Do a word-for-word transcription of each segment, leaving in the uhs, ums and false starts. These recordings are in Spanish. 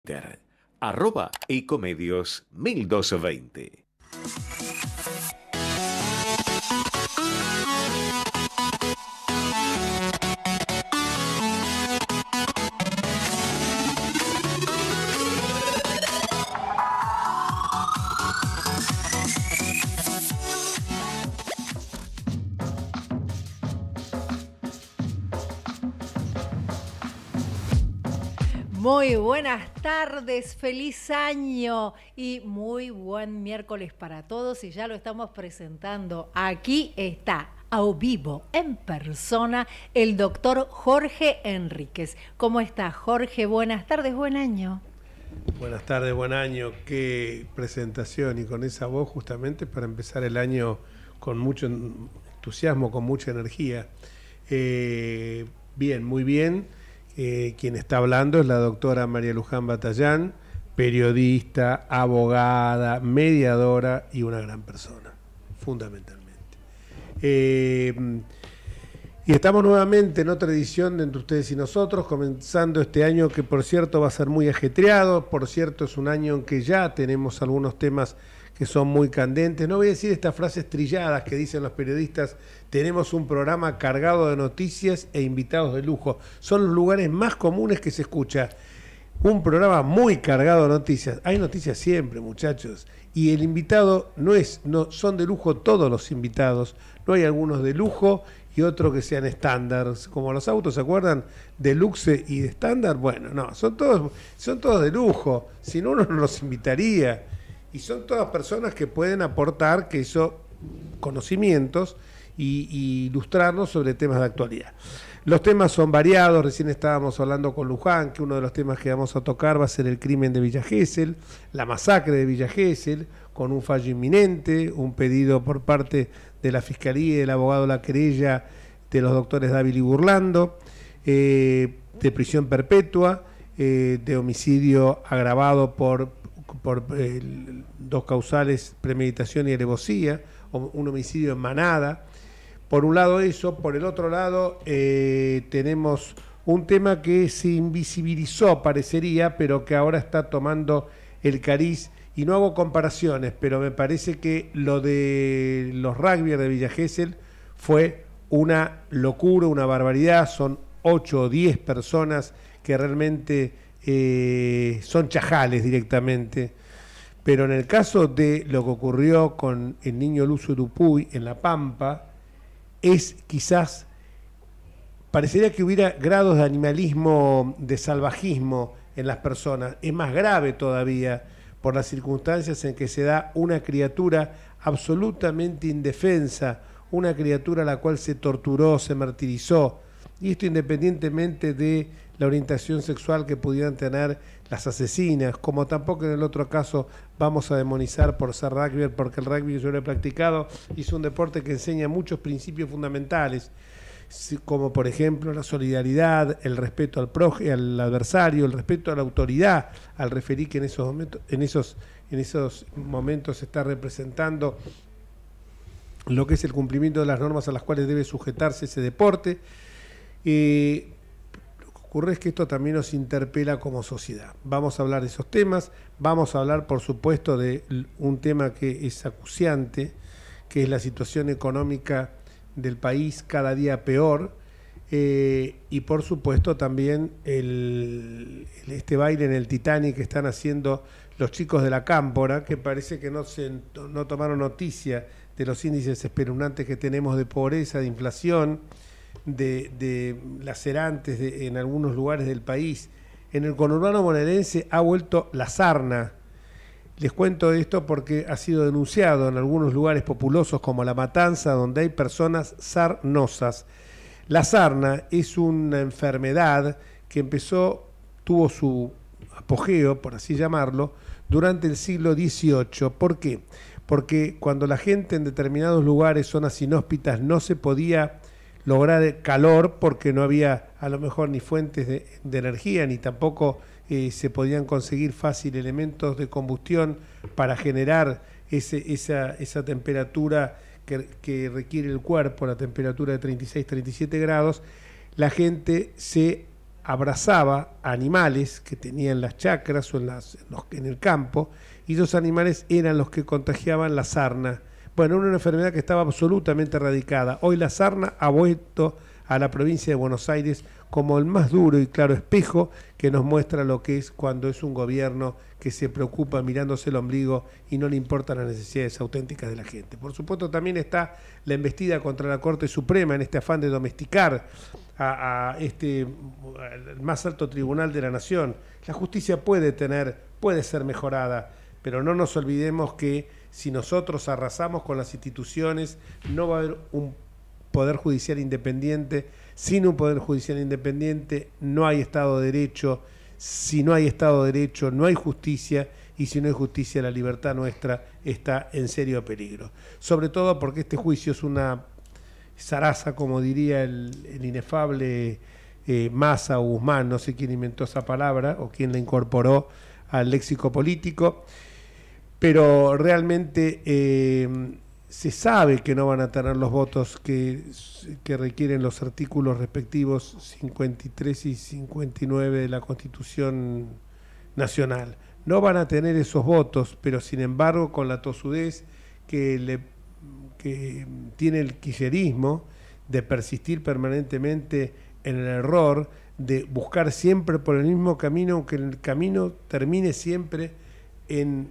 Twitter, arroba ecomedios mil doscientos veinte. Muy buenas tardes, feliz año y muy buen miércoles para todos, y ya lo estamos presentando. Aquí está, a vivo, en persona, el doctor Jorge Enríquez. ¿Cómo está, Jorge? Buenas tardes, buen año. Buenas tardes, buen año. Qué presentación, y con esa voz justamente para empezar el año con mucho entusiasmo, con mucha energía. Eh, bien, muy bien. Eh, quien está hablando es la doctora María Luján Batallán, periodista, abogada, mediadora y una gran persona, fundamentalmente. Eh, y estamos nuevamente en otra edición entre ustedes y nosotros, comenzando este año que, por cierto, va a ser muy ajetreado. Por cierto, es un año en que ya tenemos algunos temas que son muy candentes. No voy a decir estas frases trilladas que dicen los periodistas: tenemos un programa cargado de noticias e invitados de lujo. Son los lugares más comunes que se escucha. Un programa muy cargado de noticias. Hay noticias siempre, muchachos. Y el invitado no es, no, son de lujo todos los invitados. No hay algunos de lujo y otros que sean estándar, como los autos, ¿se acuerdan? De luxe y de estándar. Bueno, no, son todos, son todos de lujo. Si no, uno no los invitaría. Y son todas personas que pueden aportar, que eso, conocimientos y, y ilustrarnos sobre temas de actualidad. Los temas son variados. Recién estábamos hablando con Luján que uno de los temas que vamos a tocar va a ser el crimen de Villa Gesell, la masacre de Villa Gesell, con un fallo inminente, un pedido por parte de la Fiscalía y del abogado de la querella de los doctores Dávila y Burlando, eh, de prisión perpetua, eh, de homicidio agravado por por eh, dos causales, premeditación y alevosía, o un homicidio en manada. Por un lado eso, por el otro lado eh, tenemos un tema que se invisibilizó, parecería, pero que ahora está tomando el cariz, y no hago comparaciones, pero me parece que lo de los rugbyers de Villa Gesell fue una locura, una barbaridad. Son ocho o diez personas que realmente Eh, son chajales directamente. Pero en el caso de lo que ocurrió con el niño Lucio Dupuy en La Pampa, es quizás, parecería que hubiera grados de animalismo, de salvajismo en las personas. Es más grave todavía por las circunstancias en que se da una criatura absolutamente indefensa, una criatura a la cual se torturó, se martirizó, y esto independientemente de la orientación sexual que pudieran tener las asesinas, como tampoco en el otro caso vamos a demonizar por ser rugby, porque el rugby yo lo he practicado y es un deporte que enseña muchos principios fundamentales, como por ejemplo la solidaridad, el respeto al prójimo, al adversario, el respeto a la autoridad, al referir que en esos momentos, en esos, en esos momentos se está representando lo que es el cumplimiento de las normas a las cuales debe sujetarse ese deporte. Eh, lo que ocurre es que esto también nos interpela como sociedad. Vamos a hablar de esos temas, vamos a hablar por supuesto de un tema que es acuciante, que es la situación económica del país cada día peor, eh, y por supuesto también el, el, este baile en el Titanic que están haciendo los chicos de la Cámpora, que parece que no, se, no tomaron noticia de los índices espeluznantes que tenemos de pobreza, de inflación, De, de lacerantes de, en algunos lugares del país. En el conurbano bonaerense ha vuelto la sarna. Les cuento esto porque ha sido denunciado en algunos lugares populosos como La Matanza, donde hay personas sarnosas. La sarna es una enfermedad que empezó, tuvo su apogeo, por así llamarlo, durante el siglo dieciocho. ¿Por qué? Porque cuando la gente en determinados lugares, zonas inhóspitas, no se podía lograr calor porque no había a lo mejor ni fuentes de, de energía, ni tampoco eh, se podían conseguir fácil elementos de combustión para generar ese, esa, esa temperatura que, que requiere el cuerpo, la temperatura de treinta y seis, treinta y siete grados. La gente se abrazaba animales que tenían las chacras o en, las, en, los, en el campo, y esos animales eran los que contagiaban la sarna. Bueno, era una enfermedad que estaba absolutamente erradicada. Hoy la sarna ha vuelto a la provincia de Buenos Aires como el más duro y claro espejo que nos muestra lo que es cuando es un gobierno que se preocupa mirándose el ombligo y no le importan las necesidades auténticas de la gente. Por supuesto, también está la embestida contra la Corte Suprema en este afán de domesticar a, a este al más alto tribunal de la nación. La justicia puede tener, puede ser mejorada, pero no nos olvidemos que si nosotros arrasamos con las instituciones, no va a haber un Poder Judicial independiente. Sin un Poder Judicial independiente no hay Estado de Derecho. Si no hay Estado de Derecho no hay justicia, y si no hay justicia la libertad nuestra está en serio peligro. Sobre todo porque este juicio es una zaraza, como diría el, el inefable eh, Massa o Guzmán, no sé quién inventó esa palabra o quién la incorporó al léxico político, pero realmente eh, se sabe que no van a tener los votos que, que requieren los artículos respectivos cincuenta y tres y cincuenta y nueve de la Constitución Nacional. No van a tener esos votos, pero sin embargo con la tosudez que, le, que tiene el kirchnerismo de persistir permanentemente en el error, de buscar siempre por el mismo camino, aunque el camino termine siempre en,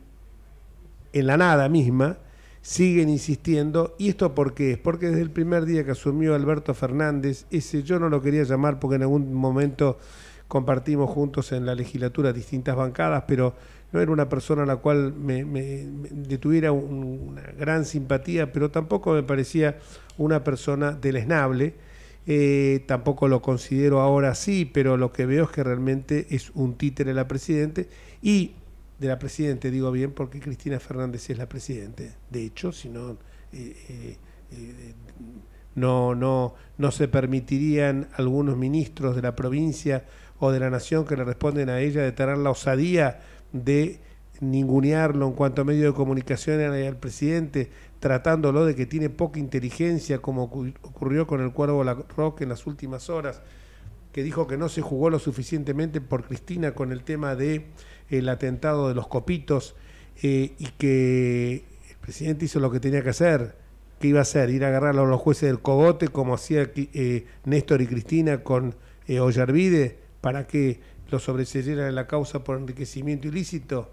en la nada misma, siguen insistiendo. ¿Y esto por qué? Porque desde el primer día que asumió Alberto Fernández, ese yo no lo quería llamar porque en algún momento compartimos juntos en la legislatura distintas bancadas, pero no era una persona a la cual me, me, me le tuviera un, una gran simpatía, pero tampoco me parecía una persona deleznable. Eh, tampoco lo considero ahora así, pero lo que veo es que realmente es un títere de la Presidente, y de la Presidente digo bien porque Cristina Fernández es la Presidente, de hecho, si no, eh, eh, eh, no, no, no se permitirían algunos ministros de la provincia o de la nación que le responden a ella de tener la osadía de ningunearlo en cuanto a medio de comunicación al presidente, tratándolo de que tiene poca inteligencia, como ocurrió con el Cuervo Larroque en las últimas horas, que dijo que no se jugó lo suficientemente por Cristina con el tema de el atentado de los copitos, eh, y que el presidente hizo lo que tenía que hacer. ¿Qué iba a hacer? Ir a agarrar a los jueces del cogote como hacía eh, Néstor y Cristina con eh, Ollarvide para que lo sobreseyeran en la causa por enriquecimiento ilícito.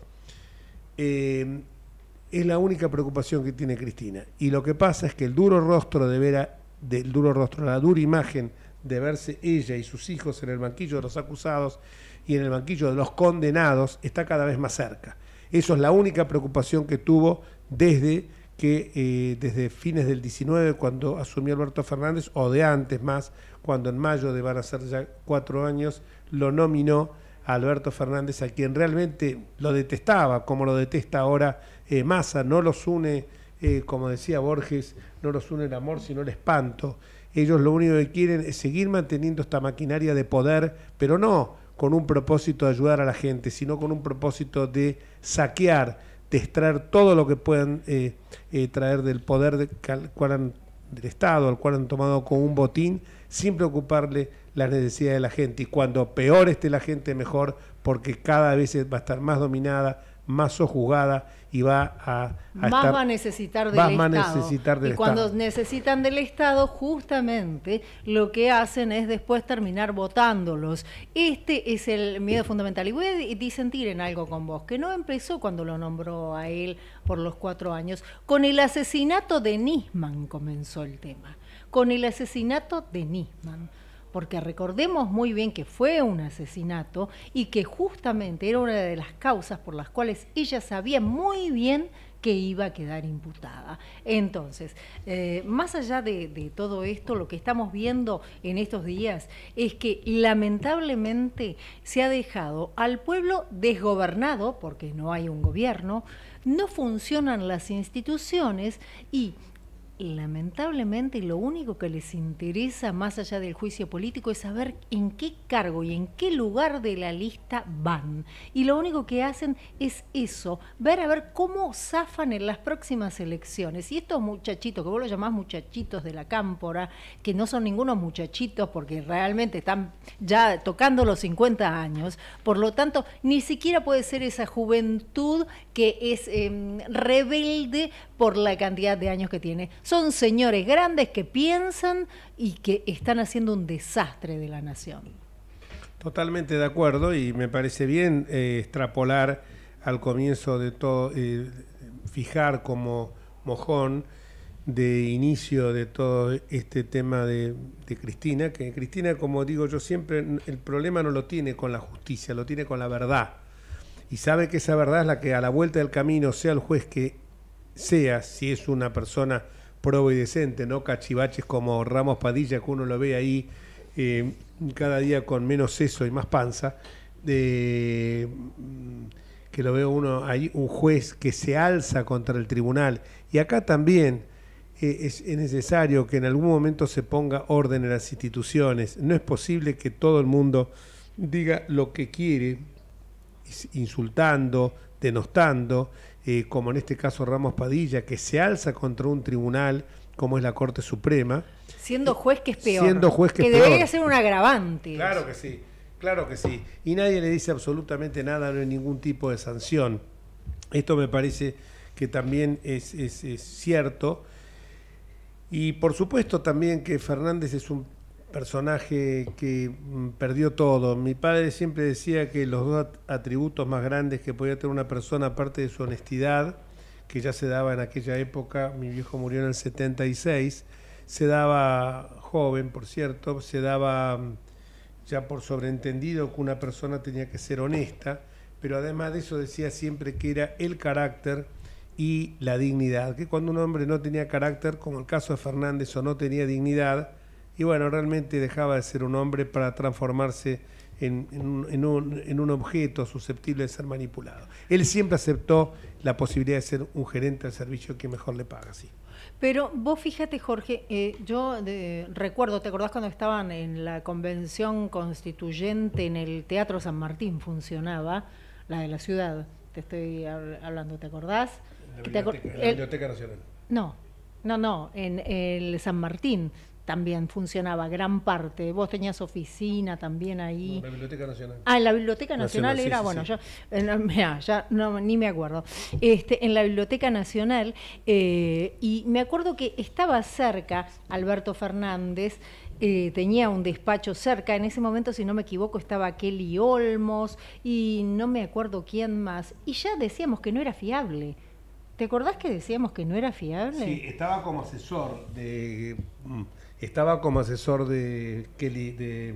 Eh, es la única preocupación que tiene Cristina, y lo que pasa es que el duro rostro de ver a, del duro rostro, la dura imagen de verse ella y sus hijos en el banquillo de los acusados y en el banquillo de los condenados está cada vez más cerca. Eso es la única preocupación que tuvo desde que eh, desde fines del diecinueve, cuando asumió Alberto Fernández, o de antes más, cuando en mayo de van a ser ya cuatro años, lo nominó a Alberto Fernández, a quien realmente lo detestaba, como lo detesta ahora eh, Massa. No los une, eh, como decía Borges, no los une el amor, sino el espanto. Ellos lo único que quieren es seguir manteniendo esta maquinaria de poder, pero no con un propósito de ayudar a la gente, sino con un propósito de saquear, de extraer todo lo que puedan eh, eh, traer del poder de, al cual han, del Estado, al cual han tomado con un botín, sin preocuparle las necesidades de la gente. Y cuando peor esté la gente, mejor, porque cada vez va a estar más dominada, más sojuzgada, y va a, a más estar, va a necesitar del va Estado. A necesitar del y cuando Estado. necesitan del Estado, justamente lo que hacen es después terminar votándolos. Este es el miedo fundamental. Y voy a disentir en algo con vos, que no empezó cuando lo nombró a él por los cuatro años. Con el asesinato de Nisman comenzó el tema. Con el asesinato de Nisman. Porque recordemos muy bien que fue un asesinato y que justamente era una de las causas por las cuales ella sabía muy bien que iba a quedar imputada. Entonces, eh, más allá de, de todo esto, lo que estamos viendo en estos días es que lamentablemente se ha dejado al pueblo desgobernado, porque no hay un gobierno, no funcionan las instituciones, y lamentablemente lo único que les interesa más allá del juicio político es saber en qué cargo y en qué lugar de la lista van. Y lo único que hacen es eso, ver a ver cómo zafan en las próximas elecciones. Y estos muchachitos, que vos los llamás muchachitos de la cámpora, que no son ningunos muchachitos porque realmente están ya tocando los cincuenta años, por lo tanto, ni siquiera puede ser esa juventud que es eh, rebelde por la cantidad de años que tiene. Son señores grandes que piensan y que están haciendo un desastre de la nación. Totalmente de acuerdo, y me parece bien eh, extrapolar al comienzo de todo, eh, fijar como mojón de inicio de todo este tema de, de Cristina, que Cristina, como digo yo siempre, el problema no lo tiene con la justicia, lo tiene con la verdad. Y sabe que esa verdad es la que a la vuelta del camino, sea el juez que sea, si es una persona probo y decente, no cachivaches como Ramos Padilla, que uno lo ve ahí eh, cada día con menos seso y más panza, eh, que lo veo uno ahí, un juez que se alza contra el tribunal. Y acá también eh, es, es necesario que en algún momento se ponga orden en las instituciones. No es posible que todo el mundo diga lo que quiere, insultando, denostando, eh, como en este caso Ramos Padilla, que se alza contra un tribunal como es la Corte Suprema. Siendo juez que es peor. Siendo juez que, que es peor. debería ser un agravante. Claro que sí, claro que sí. Y nadie le dice absolutamente nada, no hay ningún tipo de sanción. Esto me parece que también es, es, es cierto. Y por supuesto también que Fernández es un personaje que mm, perdió todo. Mi padre siempre decía que los dos atributos más grandes que podía tener una persona, aparte de su honestidad, que ya se daba en aquella época, mi viejo murió en el setenta y seis, se daba joven, por cierto, se daba ya por sobreentendido que una persona tenía que ser honesta, pero además de eso decía siempre que era el carácter y la dignidad, que cuando un hombre no tenía carácter, como el caso de Fernández, o no tenía dignidad, y bueno, realmente dejaba de ser un hombre para transformarse en, en, un, en, un, en un objeto susceptible de ser manipulado. Él siempre aceptó la posibilidad de ser un gerente al servicio que mejor le paga, sí. Pero vos fíjate, Jorge, eh, yo de, recuerdo, ¿te acordás cuando estaban en la convención constituyente en el Teatro San Martín? Funcionaba, la de la ciudad, te estoy hablando, ¿te acordás? En la biblioteca, en la Biblioteca Nacional. No, no, no, en el San Martín también funcionaba gran parte. Vos tenías oficina también ahí. No, la Biblioteca Nacional. Ah, en la Biblioteca Nacional, Nacional era, sí, bueno, sí. yo, eh, mirá, ya no, ni me acuerdo. Este, en la Biblioteca Nacional, eh, y me acuerdo que estaba cerca Alberto Fernández, eh, tenía un despacho cerca, en ese momento, si no me equivoco, estaba Kelly Olmos, y no me acuerdo quién más, y ya decíamos que no era fiable. ¿Te acordás que decíamos que no era fiable? Sí, estaba como asesor de... Estaba como asesor de Kelly, de...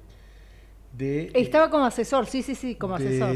de Estaba como asesor, sí, sí, sí, como de, asesor.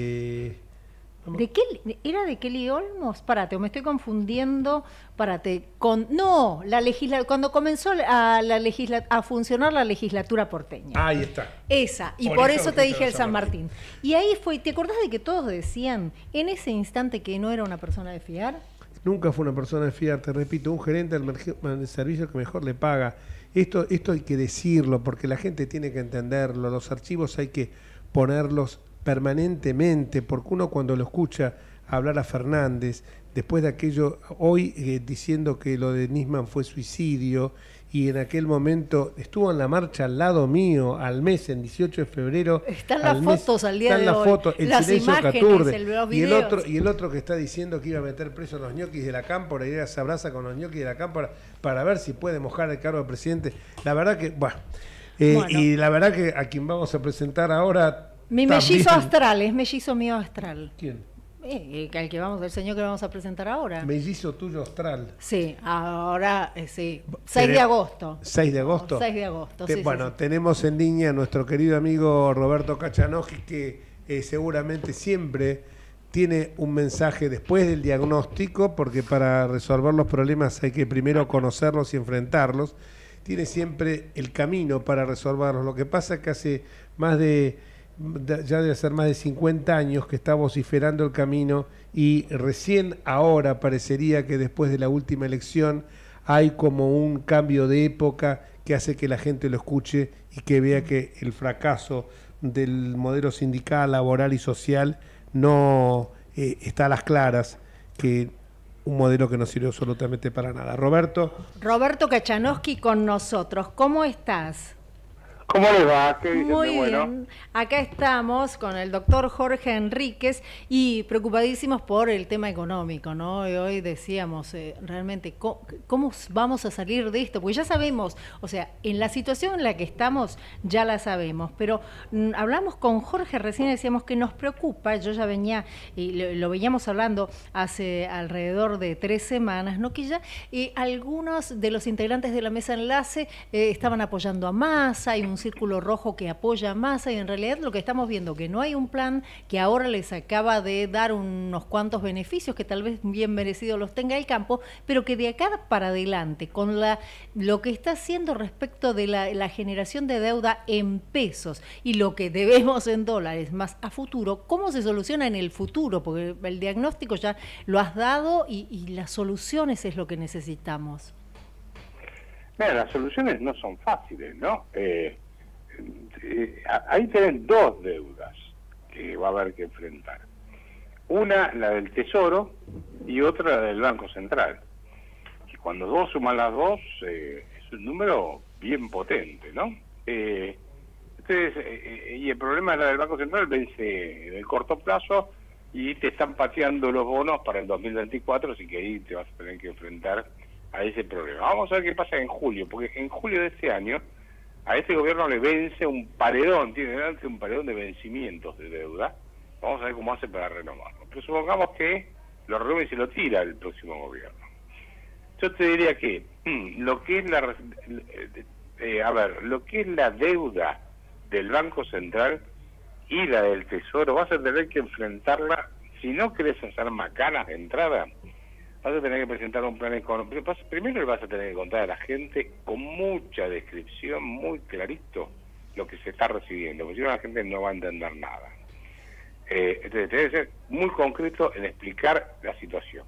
¿De Kelly? ¿Era de Kelly Olmos? Párate, o me estoy confundiendo. Párate, con... No, la legisla, cuando comenzó a, la legisla, a funcionar la legislatura porteña. Ahí está. Esa, y por, por eso, eso te dije el San Martín. Martín. Y ahí fue, ¿te acordás de que todos decían en ese instante que no era una persona de fiar? Nunca fue una persona de fiar, te repito, un gerente del servicio que mejor le paga. Esto, esto hay que decirlo, porque la gente tiene que entenderlo. Los archivos hay que ponerlos permanentemente, porque uno cuando lo escucha hablar a Fernández, después de aquello, hoy eh, diciendo que lo de Nisman fue suicidio, y en aquel momento estuvo en la marcha al lado mío, al mes, en dieciocho de febrero. Están las fotos al día de hoy. Están las fotos, el las silencio imágenes, Caturde. El, los y, el otro, y el otro que está diciendo que iba a meter preso a los ñoquis de la cámpora, y se abraza con los ñoquis de la cámpora para ver si puede mojar el cargo de presidente. La verdad que, bueno, eh, bueno. Y la verdad que a quien vamos a presentar ahora... Mi mellizo también... astral, es mellizo mío astral. ¿Quién? Eh, el que vamos, el señor que vamos a presentar ahora. Mellizo tuyo astral. Sí, ahora eh, sí. seis de agosto. ¿seis de agosto? seis de agosto, Te, sí, Bueno, sí, sí. tenemos en línea a nuestro querido amigo Roberto Cachanowski, que eh, seguramente siempre tiene un mensaje después del diagnóstico, porque para resolver los problemas hay que primero conocerlos y enfrentarlos. Tiene siempre el camino para resolverlos. Lo que pasa es que hace más de... ya debe ser más de cincuenta años que está vociferando el camino, y recién ahora parecería que después de la última elección hay como un cambio de época que hace que la gente lo escuche y que vea que el fracaso del modelo sindical, laboral y social no eh, está a las claras, que un modelo que no sirve absolutamente para nada. Roberto. Roberto Kachanowski con nosotros. ¿Cómo estás? ¿Cómo le va? ¿Qué dicen Muy de bueno? bien. Acá estamos con el doctor Jorge Enríquez y preocupadísimos por el tema económico, ¿no? Y hoy decíamos, eh, realmente, ¿cómo, ¿cómo vamos a salir de esto? Porque ya sabemos, o sea, en la situación en la que estamos ya la sabemos, pero mm, hablamos con Jorge, recién decíamos que nos preocupa, yo ya venía, y lo, lo veníamos hablando hace alrededor de tres semanas, ¿no? Que ya eh, algunos de los integrantes de la mesa enlace eh, estaban apoyando a Massa, hay un círculo rojo que apoya a Massa y en realidad lo que estamos viendo que no hay un plan que ahora les acaba de dar unos cuantos beneficios que tal vez bien merecidos los tenga el campo, pero que de acá para adelante con la lo que está haciendo respecto de la, la generación de deuda en pesos y lo que debemos en dólares más a futuro, ¿cómo se soluciona en el futuro? Porque el diagnóstico ya lo has dado y, y las soluciones es lo que necesitamos. Mira, las soluciones no son fáciles, ¿no? Eh, eh, ahí tienen dos deudas que va a haber que enfrentar. Una, la del Tesoro, y otra, la del Banco Central. Y cuando vos sumas las dos, eh, es un número bien potente, ¿no? Eh, entonces, eh, y el problema de la del Banco Central vence en el corto plazo y te están pateando los bonos para el dos mil veinticuatro, así que ahí te vas a tener que enfrentar a ese problema. Vamos a ver qué pasa en julio, porque en julio de este año a este gobierno le vence un paredón, tiene delante un paredón de vencimientos de deuda. Vamos a ver cómo hace para renovarlo. Pero supongamos que lo renueva y se lo tira el próximo gobierno. Yo te diría que hmm, lo que es la eh, a ver, lo que es la deuda del Banco Central y la del Tesoro, vas a tener que enfrentarla. Si no querés hacer macanas de entrada, vas a tener que presentar un plan económico. Primero le vas a tener que contar a la gente con mucha descripción, muy clarito, lo que se está recibiendo, porque si no la gente no va a entender nada. Eh, entonces, tiene que ser muy concreto en explicar la situación.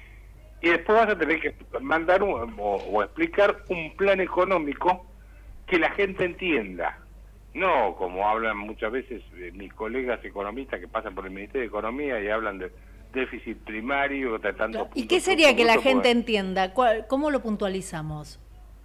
Y después vas a tener que mandar un, o, o explicar un plan económico que la gente entienda. No como hablan muchas veces eh, mis colegas economistas que pasan por el Ministerio de Economía y hablan de déficit primario, de tantos ¿Y qué sería que la gente entienda? ¿Cómo lo puntualizamos?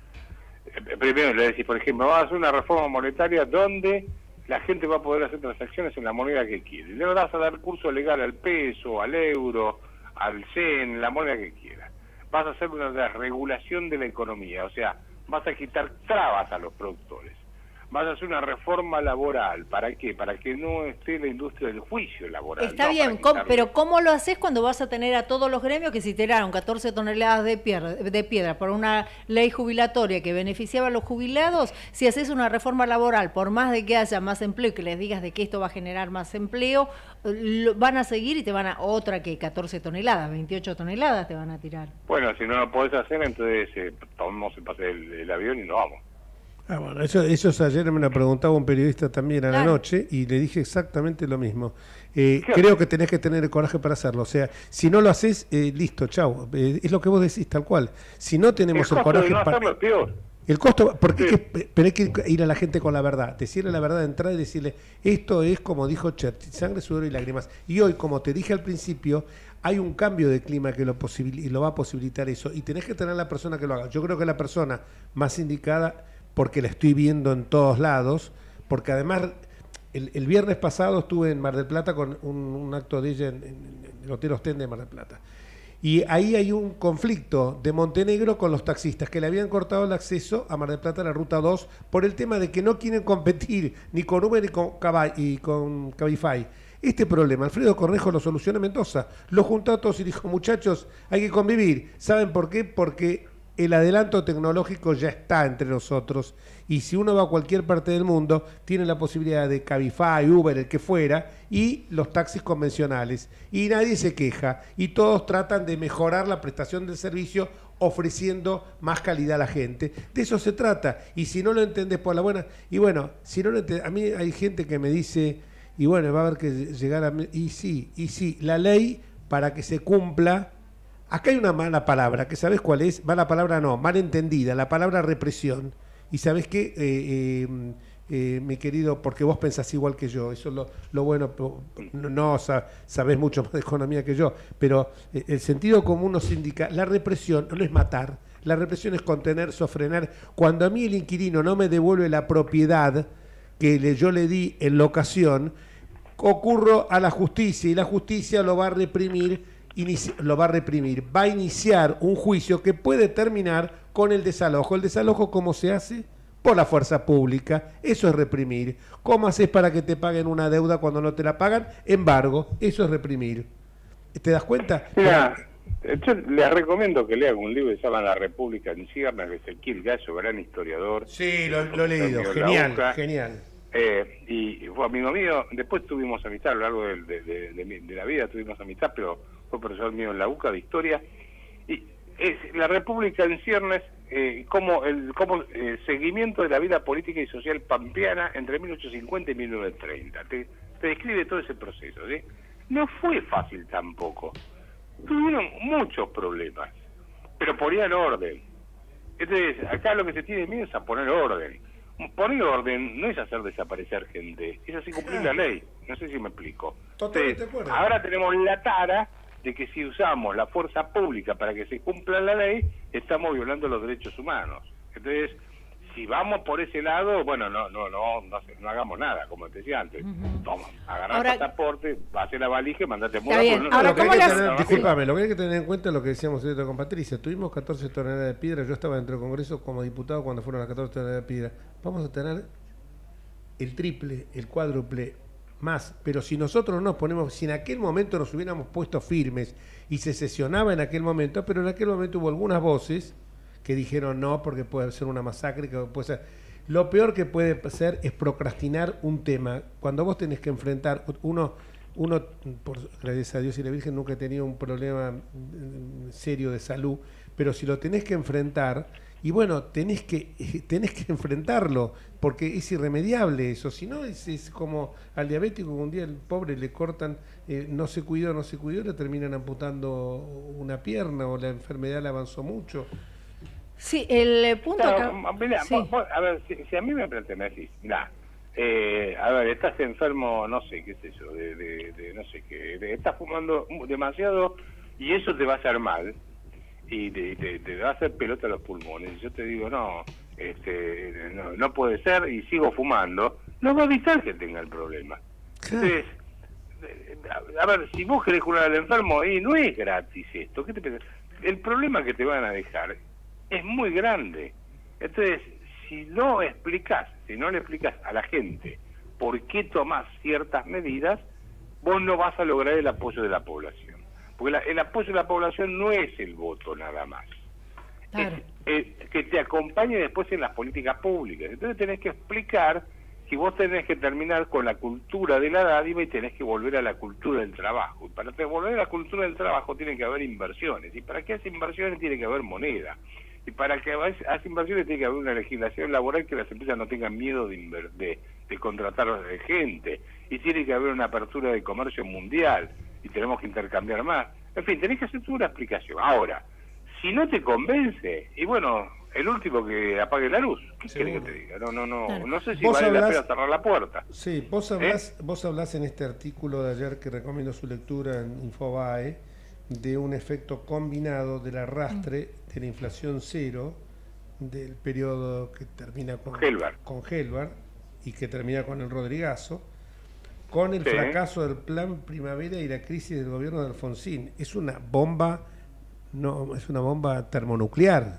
Primero le decís, por ejemplo, vamos a hacer una reforma monetaria donde la gente va a poder hacer transacciones en la moneda que quiere. Le vas a dar curso legal al peso, al euro, al yen, la moneda que quiera. Vas a hacer una desregulación de la economía, o sea, vas a quitar trabas a los productores. Vas a hacer una reforma laboral. ¿Para qué? Para que no esté la industria del juicio laboral. Está no bien, ¿cómo, pero ¿cómo lo haces cuando vas a tener a todos los gremios que si tiraron catorce toneladas de piedra, de piedra por una ley jubilatoria que beneficiaba a los jubilados? Si haces una reforma laboral, por más de que haya más empleo y que les digas de que esto va a generar más empleo, lo, van a seguir y te van a otra que catorce toneladas, veintiocho toneladas te van a tirar. Bueno, si no lo podés hacer, entonces eh, tomamos el pase del, del avión y nos vamos. Ah, bueno, eso, eso ayer me lo preguntaba un periodista también a claro. la noche y le dije exactamente lo mismo. Eh, creo que tenés que tener el coraje para hacerlo. O sea, si no lo haces, eh, listo, chau. Eh, es lo que vos decís, tal cual. Si no tenemos el, el coraje no para... hacerlo es peor. El costo, porque sí. hay que, pero hay que ir a la gente con la verdad, decirle la verdad de entrada y decirle, esto es como dijo Churchill, sangre, sudor y lágrimas. Y hoy, como te dije al principio, hay un cambio de clima que lo, posibil- lo va a posibilitar eso. Y tenés que tener a la persona que lo haga. Yo creo que la persona más indicada, porque la estoy viendo en todos lados, porque además el, el viernes pasado estuve en Mar del Plata con un, un acto de ella en, en, en el Hotel Ostende de Mar del Plata. Y ahí hay un conflicto de Montenegro con los taxistas que le habían cortado el acceso a Mar del Plata, a la Ruta dos, por el tema de que no quieren competir ni con Uber ni con, Cabay, y con Cabify. Este problema, Alfredo Cornejo lo solucionó en Mendoza. Lo juntó a todos y dijo, muchachos, hay que convivir. ¿Saben por qué? Porque el adelanto tecnológico ya está entre nosotros y si uno va a cualquier parte del mundo tiene la posibilidad de Cabify, Uber, el que fuera y los taxis convencionales y nadie se queja y todos tratan de mejorar la prestación del servicio ofreciendo más calidad a la gente. De eso se trata y si no lo entendés por la buena y bueno, si no lo entendés, a mí hay gente que me dice y bueno, va a haber que llegar a y sí, y sí, la ley para que se cumpla Acá hay una mala palabra, que ¿sabés cuál es? Mala palabra no, mal entendida, la palabra represión. Y ¿sabés qué? Eh, eh, eh, mi querido, porque vos pensás igual que yo, eso es lo, lo bueno, no, no sabés mucho más de economía que yo, pero eh, el sentido común nos indica, la represión no es matar, la represión es contener, sofrenar. Cuando a mí el inquilino no me devuelve la propiedad que le, yo le di en locación, ocurro a la justicia y la justicia lo va a reprimir. Inici- lo va a reprimir, va a iniciar un juicio que puede terminar con el desalojo. ¿El desalojo cómo se hace? Por la fuerza pública. Eso es reprimir. ¿Cómo haces para que te paguen una deuda cuando no te la pagan? Embargo. Eso es reprimir. ¿Te das cuenta? Mira, yo les recomiendo que lean un libro que se llama La República en ciernes, de Ezequiel Gallo, gran historiador. Sí, lo, lo he leído. Genial, genial. Eh, y fue amigo mío, después tuvimos amistad a lo largo de, de, de, de, de la vida, tuvimos amistad, pero fue profesor mío en la U C A de historia. Y es La República en ciernes, eh, como el como eh, seguimiento de la vida política y social pampeana entre mil ochocientos cincuenta y mil novecientos treinta. Te, te describe todo ese proceso, ¿sí? No fue fácil tampoco. Tuvieron muchos problemas, pero ponían orden. Entonces, acá lo que se tiene miedo es a poner orden. Poner orden no es hacer desaparecer gente, es así cumplir la ley. No sé si me explico. Totalmente de acuerdo. Ahora tenemos la tara de que si usamos la fuerza pública para que se cumpla la ley, estamos violando los derechos humanos. Entonces, si vamos por ese lado, bueno, no no no no, no hagamos nada, como te decía antes. Uh-huh. Toma, agarrar Ahora, el pasaporte, va a hacer la valija y mandate muda. Bien. No, Ahora, lo que ¿cómo hay que las... tener, discúlpame, lo que hay que tener en cuenta es lo que decíamos ahorita con Patricia. Tuvimos catorce toneladas de piedra, yo estaba dentro del Congreso como diputado cuando fueron las catorce toneladas de piedra. Vamos a tener el triple, el cuádruple más, pero si nosotros no nos ponemos, si en aquel momento nos hubiéramos puesto firmes y se sesionaba en aquel momento, pero en aquel momento hubo algunas voces que dijeron no, porque puede ser una masacre, que puede ser... Lo peor que puede ser es procrastinar un tema. Cuando vos tenés que enfrentar, uno, uno por gracias a Dios y la Virgen, nunca he tenido un problema serio de salud, pero si lo tenés que enfrentar, y bueno, tenés que tenés que enfrentarlo, porque es irremediable eso. Si no, es, es como al diabético, que un día el pobre le cortan, eh, no se cuidó, no se cuidó, le terminan amputando una pierna o la enfermedad le avanzó mucho. Sí, el punto claro, acá... Mira, sí. vos, vos, a ver, si, si a mí me decís, mira, eh, a ver, estás enfermo, no sé, qué sé yo, de, de, de no sé qué, de, estás fumando demasiado y eso te va a hacer mal y te, te, te va a hacer pelota a los pulmones. Yo te digo, no, este, no, no puede ser y sigo fumando, no va a evitar que tenga el problema. Entonces, a ver, si vos querés curar al enfermo, y no es gratis esto, ¿qué te pensás? El problema que te van a dejar es muy grande. Entonces, si no explicás, si no le explicás a la gente por qué tomás ciertas medidas, vos no vas a lograr el apoyo de la población. Porque la, el apoyo de la población no es el voto nada más. Claro. Es, es que te acompañe después en las políticas públicas. Entonces tenés que explicar que vos tenés que terminar con la cultura de la dádiva y tenés que volver a la cultura del trabajo. Y para volver a la cultura del trabajo tiene que haber inversiones. Y para que haya inversiones tiene que haber moneda. Y para que haya inversiones tiene que haber una legislación laboral que las empresas no tengan miedo de, de, de contratar gente. Y tiene que haber una apertura de comercio mundial. Y tenemos que intercambiar más. En fin, tenés que hacer toda una explicación. Ahora, si no te convence, y bueno, el último que apague la luz, ¿qué querés que te diga? No, no, no, claro. No sé si vale hablás, la pena cerrar la puerta. Sí, vos hablás, ¿Eh? vos hablás en este artículo de ayer que recomiendo su lectura en Infobae, de un efecto combinado del arrastre de la inflación cero del periodo que termina con Gelbar, con Gelbar y que termina con el Rodrigazo, con el sí. fracaso del plan primavera y la crisis del gobierno de Alfonsín. Es una bomba, no, es una bomba termonuclear.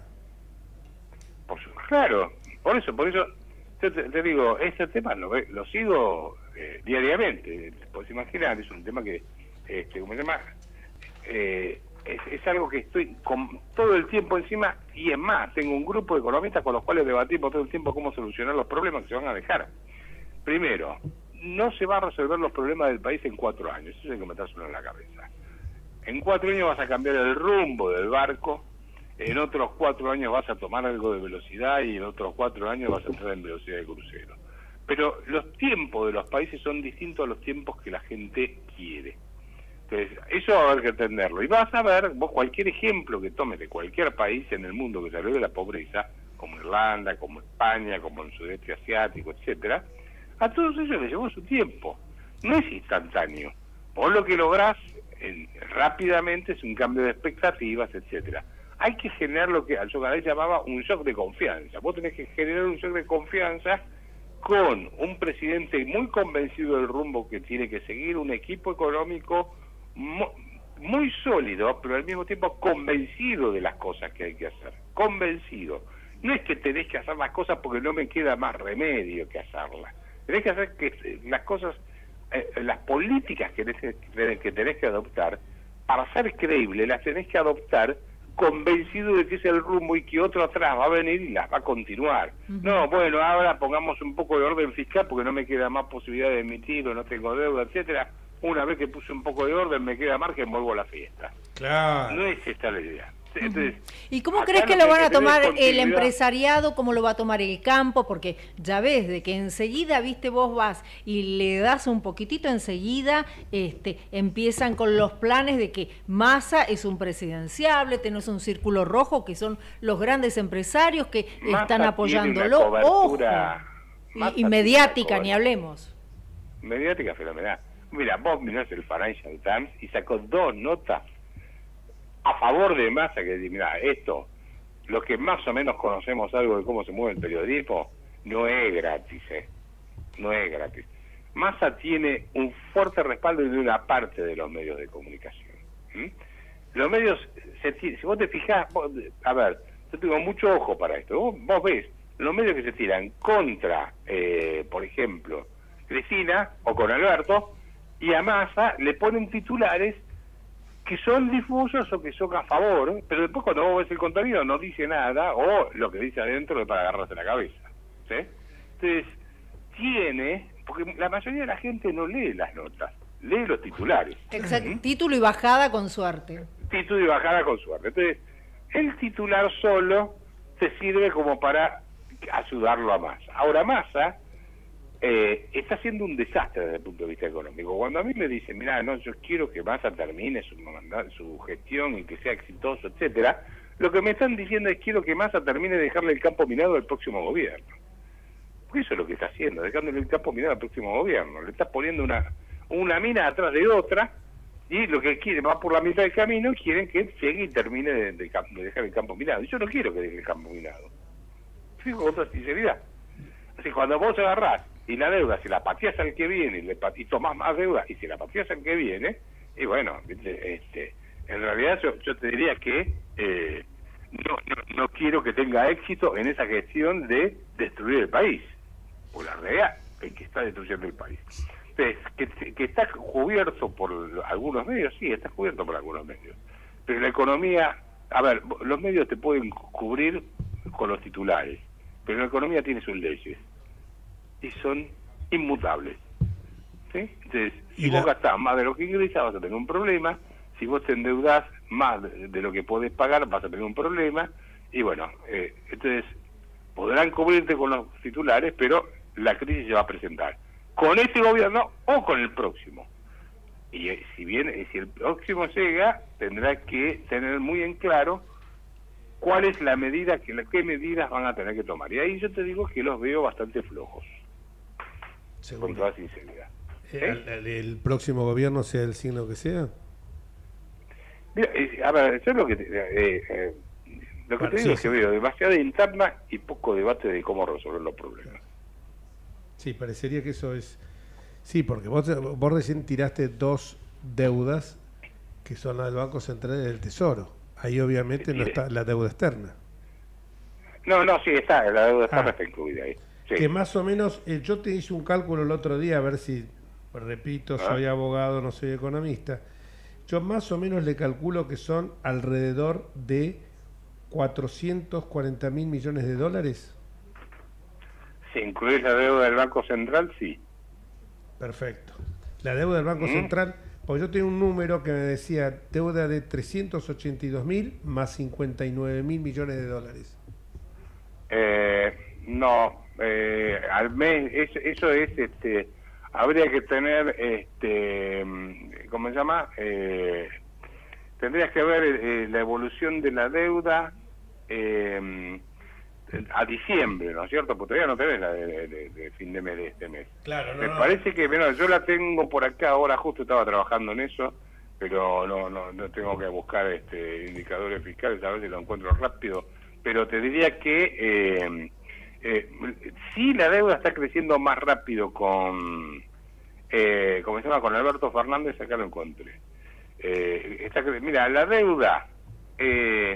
Por su, claro, por eso, por eso yo te, te digo, este tema lo, lo sigo eh, diariamente. Puedes imaginar, es un tema que, este, como se llama, eh, es, es algo que estoy con todo el tiempo encima, y es más, tengo un grupo de economistas con los cuales debatimos todo el tiempo cómo solucionar los problemas que se van a dejar. Primero, no se va a resolver los problemas del país en cuatro años, eso hay que metérselo en la cabeza. En cuatro años vas a cambiar el rumbo del barco, en otros cuatro años vas a tomar algo de velocidad y en otros cuatro años vas a entrar en velocidad de crucero. Pero los tiempos de los países son distintos a los tiempos que la gente quiere. Entonces, eso va a haber que entenderlo. Y vas a ver, vos cualquier ejemplo que tomes de cualquier país en el mundo que salió de la pobreza, como Irlanda, como España, como el sudeste asiático, etcétera, a todos ellos les llevó su tiempo. No es instantáneo. Vos lo que lográs eh, rápidamente es un cambio de expectativas, etcétera. Hay que generar lo que yo cada vez llamaba un shock de confianza. Vos tenés que generar un shock de confianza con un presidente muy convencido del rumbo que tiene que seguir, un equipo económico muy, muy sólido, pero al mismo tiempo convencido de las cosas que hay que hacer. Convencido. No es que tenés que hacer las cosas porque no me queda más remedio que hacerlas. Tenés que hacer que las cosas, eh, las políticas que tenés que, tenés que adoptar, para ser creíble, las tenés que adoptar convencido de que es el rumbo y que otro atrás va a venir y las va a continuar. Uh-huh. No, bueno, ahora pongamos un poco de orden fiscal porque no me queda más posibilidad de emitir o no tengo deuda, etcétera. Una vez que puse un poco de orden me queda margen, vuelvo a la fiesta. Claro. No es esta la idea. Entonces, ¿y cómo crees que lo van a tomar el empresariado? ¿Cómo lo va a tomar el campo? Porque ya ves, de que enseguida, viste, vos vas y le das un poquitito, enseguida este, empiezan con los planes de que Massa es un presidenciable, tenés un círculo rojo, que son los grandes empresarios que Massa están apoyándolo. ¡Ojo! Y, y mediática, ni hablemos. Mediática fenomenal. Mira, vos mirás el Financial Times y sacó dos notas a favor de Massa, que mira, esto, los que más o menos conocemos algo de cómo se mueve el periodismo, no es gratis, ¿eh? No es gratis. Massa tiene un fuerte respaldo de una parte de los medios de comunicación. ¿Mm? Los medios, se, si vos te fijás, vos, a ver, yo tengo mucho ojo para esto, vos, vos ves, los medios que se tiran contra, eh, por ejemplo, Cristina o con Alberto, y a Massa le ponen titulares que son difusos o que son a favor, pero después cuando vos ves el contenido no dice nada, o lo que dice adentro es para agarrarse la cabeza, ¿sí? Entonces, tiene, porque la mayoría de la gente no lee las notas, lee los titulares. Exacto, ¿sí? Título y bajada con suerte. Título y bajada con suerte. Entonces, el titular solo te sirve como para ayudarlo a Massa. Ahora Massa Eh, está haciendo un desastre desde el punto de vista económico. Cuando a mí me dicen, mira, no, yo quiero que Massa termine su, su gestión y que sea exitoso, etcétera, lo que me están diciendo es quiero que Massa termine de dejarle el campo minado al próximo gobierno. Porque eso es lo que está haciendo, dejándole el campo minado al próximo gobierno. Le está poniendo una una mina atrás de otra y lo que quiere va por la mitad del camino y quieren que llegue y termine de, de, de dejar el campo minado. Y yo no quiero que deje el campo minado. Fijo con otra sinceridad. Así cuando vos agarrás y la deuda, si la pateás al que viene y, le y tomás más deuda, y si la pateás al que viene, y bueno, este, en realidad yo, yo te diría que eh, no, no, no quiero que tenga éxito en esa gestión de destruir el país, por la realidad es que está destruyendo el país. Entonces, que, que está cubierto por algunos medios, sí, está cubierto por algunos medios, pero la economía, a ver, los medios te pueden cubrir con los titulares, pero la economía tiene sus leyes y son inmutables, ¿sí? Entonces, si vos la... gastás más de lo que ingresás vas a tener un problema, si vos te endeudás más de, de lo que podés pagar vas a tener un problema, y bueno, eh, entonces podrán cubrirte con los titulares, pero la crisis se va a presentar, con este gobierno o con el próximo. Y eh, si bien, eh, si el próximo llega, tendrá que tener muy en claro cuál es la medida, que qué medidas van a tener que tomar. Y ahí yo te digo que los veo bastante flojos. Seguro. Con toda sinceridad. ¿Eh? ¿El, el, ¿El próximo gobierno, sea el signo que sea? Mira, eh, a ver, yo lo que te, eh, eh, lo que bueno, te digo sí, es que sí. veo demasiada interna y poco debate de cómo resolver los problemas. Sí, parecería que eso es... Sí, porque vos, vos recién tiraste dos deudas que son la del Banco Central y del Tesoro. Ahí obviamente sí, no está la deuda externa. No, no, sí está, la deuda externa ah. está incluida ahí. Sí. Que más o menos, eh, yo te hice un cálculo el otro día, a ver si, repito, ¿Ah? soy abogado, no soy economista. Yo más o menos le calculo que son alrededor de cuatrocientos cuarenta mil millones de dólares. Si incluís la deuda del Banco Central, sí. Perfecto. La deuda del Banco ¿Mm? Central, pues yo tengo un número que me decía deuda de trescientos ochenta y dos mil más cincuenta y nueve mil millones de dólares. Eh, no. Eh, al mes, eso, eso es, este, habría que tener, este, ¿cómo se llama? Eh, tendrías que ver eh, la evolución de la deuda eh, a diciembre, ¿no es cierto? Porque todavía no tenés la de, de, de fin de mes de este mes. Claro, no, Me no. parece que, bueno, yo la tengo por acá, ahora justo estaba trabajando en eso, pero no, no, no tengo que buscar este indicadores fiscales, a ver si lo encuentro rápido, pero te diría que eh, eh, sí la deuda está creciendo más rápido con, eh, ¿cómo se llama? Con Alberto Fernández, acá lo encontré. Eh, está, mira, la deuda, eh,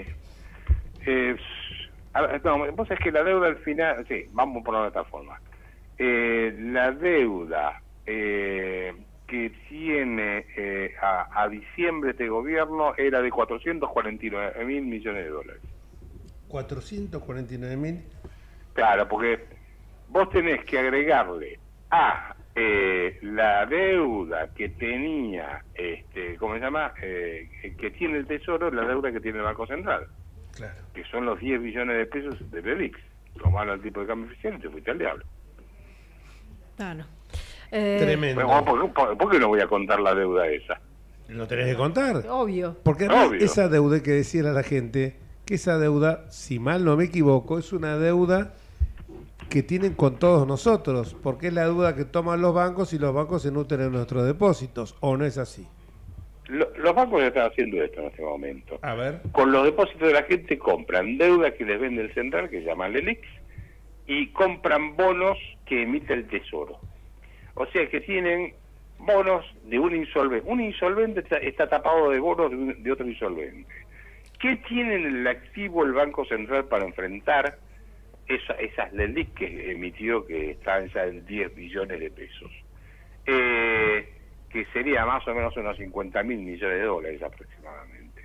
eh, a ver, no, vos sabés que la deuda al final, sí, vamos por de esta forma, eh, la deuda eh, que tiene eh, a, a diciembre este gobierno era de cuatrocientos cuarenta y nueve mil millones de dólares. cuatrocientos cuarenta y nueve mil. Claro, porque vos tenés que agregarle a eh, la deuda que tenía, este, ¿cómo se llama? Eh, que tiene el Tesoro, la deuda que tiene el Banco Central. Claro. Que son los diez billones de pesos de Belix. Tomaron el tipo de cambio oficial y te fuiste al diablo. Claro. Eh, Tremendo. Bueno, ¿por, por, ¿por qué no voy a contar la deuda esa? Lo tenés que contar. Obvio. Porque además Obvio. esa deuda, hay que decirle a la gente que esa deuda, si mal no me equivoco, es una deuda que tienen con todos nosotros, porque es la deuda que toman los bancos y los bancos se nutren en nuestros depósitos, ¿o no es así? Lo, los bancos ya están haciendo esto en este momento. A ver. Con los depósitos de la gente compran deuda que les vende el central, que se llama Lelix, y compran bonos que emite el Tesoro. O sea que tienen bonos de un insolvente. Un insolvente está, está tapado de bonos de, un, de otro insolvente. ¿Qué tiene en el activo el Banco Central para enfrentar esa, esas Lelix que emitió, que están ya en diez billones de pesos? Eh... que sería más o menos unos cincuenta mil millones de dólares aproximadamente.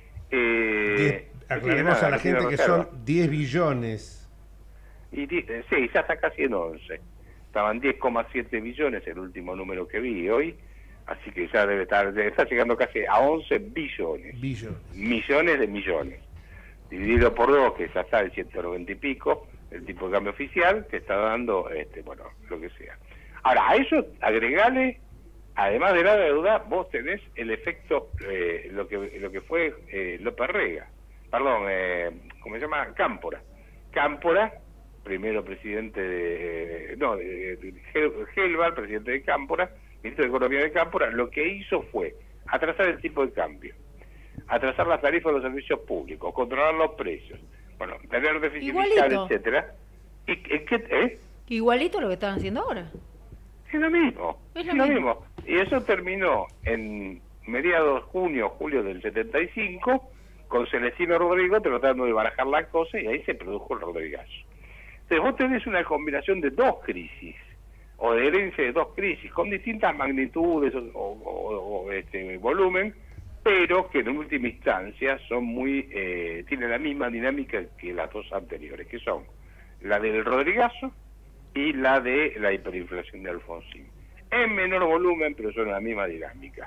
Eh, Diez, aclaremos nada, a la no tiene gente que reserva. son diez billones. Y di- eh, sí, ya está casi en once. Estaban diez coma siete billones el último número que vi hoy, así que ya debe estar, debe estar llegando casi a once billones. Billones. Millones de millones. Dividido por dos, que ya está el ciento noventa y pico, el tipo de cambio oficial, te está dando, este bueno, lo que sea. Ahora, a eso agregale, además de la deuda, vos tenés el efecto, eh, lo que lo que fue eh, López Rega, perdón, eh, ¿cómo se llama? Cámpora. Cámpora, primero presidente de, eh, no, de, de, de Gelbar, presidente de Cámpora, ministro de Economía de Cámpora, lo que hizo fue atrasar el tipo de cambio, atrasar las tarifas de los servicios públicos, controlar los precios, bueno, tener déficit Igualito. fiscal, etcétera. ¿Y, y qué, eh? Igualito lo que están haciendo ahora. Es lo mismo, Es es lo lo mismo. mismo. Y eso terminó en mediados junio, julio del setenta y cinco, con Celestino Rodrigo tratando de barajar la cosa, y ahí se produjo el Rodrigazo. Entonces vos tenés una combinación de dos crisis, o de herencia de dos crisis, con distintas magnitudes o, o- o- o, este, volumen, pero que en última instancia son muy, eh, tienen la misma dinámica que las dos anteriores, que son la del Rodrigazo y la de la hiperinflación de Alfonsín. En menor volumen, pero son la misma dinámica.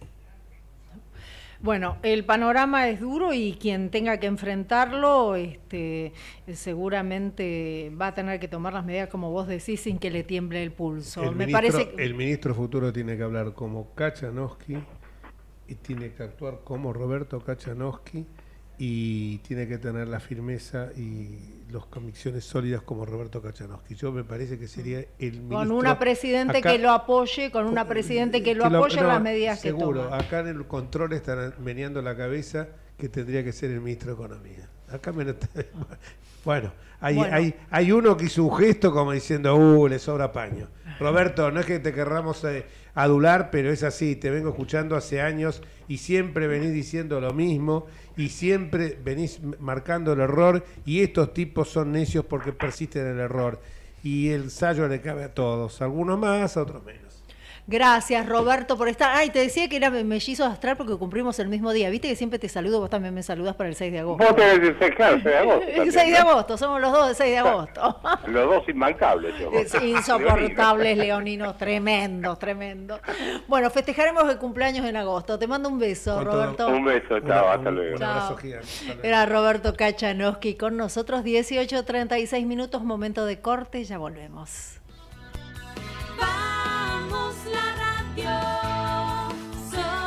Bueno, el panorama es duro y quien tenga que enfrentarlo, este, seguramente va a tener que tomar las medidas, como vos decís, sin que le tiemble el pulso. El Me ministro, parece que- el ministro futuro tiene que hablar como Kachanowski y tiene que actuar como Roberto Kachanowski y tiene que tener la firmeza y las convicciones sólidas como Roberto Kachanowski. Yo me parece que sería el ministro... con una presidente acá- que lo apoye, con una presidente que lo apoye en no, las medidas seguro, que toma. acá en el control están meneando la cabeza que tendría que ser el ministro de Economía. Acá me lo está- Bueno, hay, Bueno. hay, hay uno que hizo un gesto como diciendo, uh, le sobra paño. Roberto, no es que te querramos eh, adular, pero es así, te vengo escuchando hace años y siempre venís diciendo lo mismo y siempre venís marcando el error y estos tipos son necios porque persisten en el error. Y el sayo le cabe a todos, algunos más, a otros menos. Gracias, Roberto, por estar. Ay, te decía que era mellizo astral porque cumplimos el mismo día. Viste que siempre te saludo, vos también me saludas para el seis de agosto. Vos tenés el seis, claro, seis de agosto. El también, seis de ¿no? agosto, somos los dos de seis de agosto. Los dos inmancables. yo. Es insoportables, leoninos, tremendos, tremendos. Bueno, festejaremos el cumpleaños en agosto. Te mando un beso, Con todo- Roberto. Un beso, Una- chao, un- hasta luego. Un Chao. abrazo gigante. Hasta luego. Era Roberto Kachanowski con nosotros, dieciocho treinta y seis minutos, momento de corte, ya volvemos. Vamos la radio,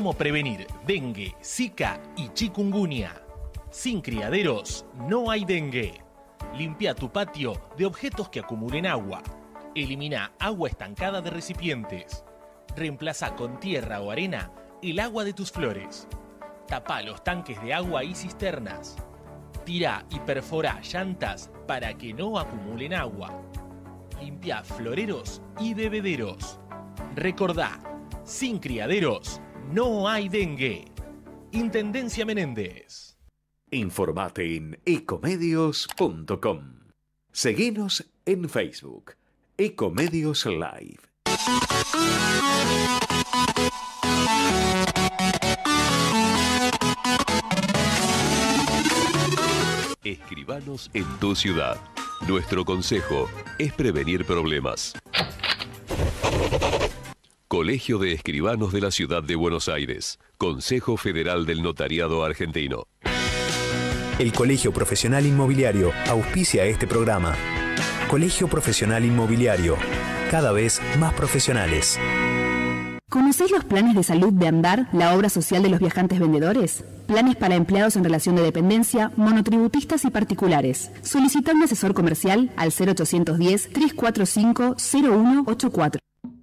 cómo prevenir dengue, zika y chikungunya. Sin criaderos no hay dengue. Limpia tu patio de objetos que acumulen agua. Elimina agua estancada de recipientes. Reemplaza con tierra o arena el agua de tus flores. Tapa los tanques de agua y cisternas. Tira y perfora llantas para que no acumulen agua. Limpia floreros y bebederos. Recordá, sin criaderos no hay dengue. Intendencia Menéndez. Informate en ecomedios punto com. Seguinos en Facebook. Ecomedios Live. Escribanos en tu ciudad. Nuestro consejo es prevenir problemas. Colegio de Escribanos de la Ciudad de Buenos Aires. Consejo Federal del Notariado Argentino. El Colegio Profesional Inmobiliario auspicia este programa. Colegio Profesional Inmobiliario, cada vez más profesionales. ¿Conocéis los planes de salud de Andar, la obra social de los viajantes vendedores? Planes para empleados en relación de dependencia, monotributistas y particulares. Solicita un asesor comercial al cero ochocientos diez, trescientos cuarenta y cinco, cero uno ochenta y cuatro.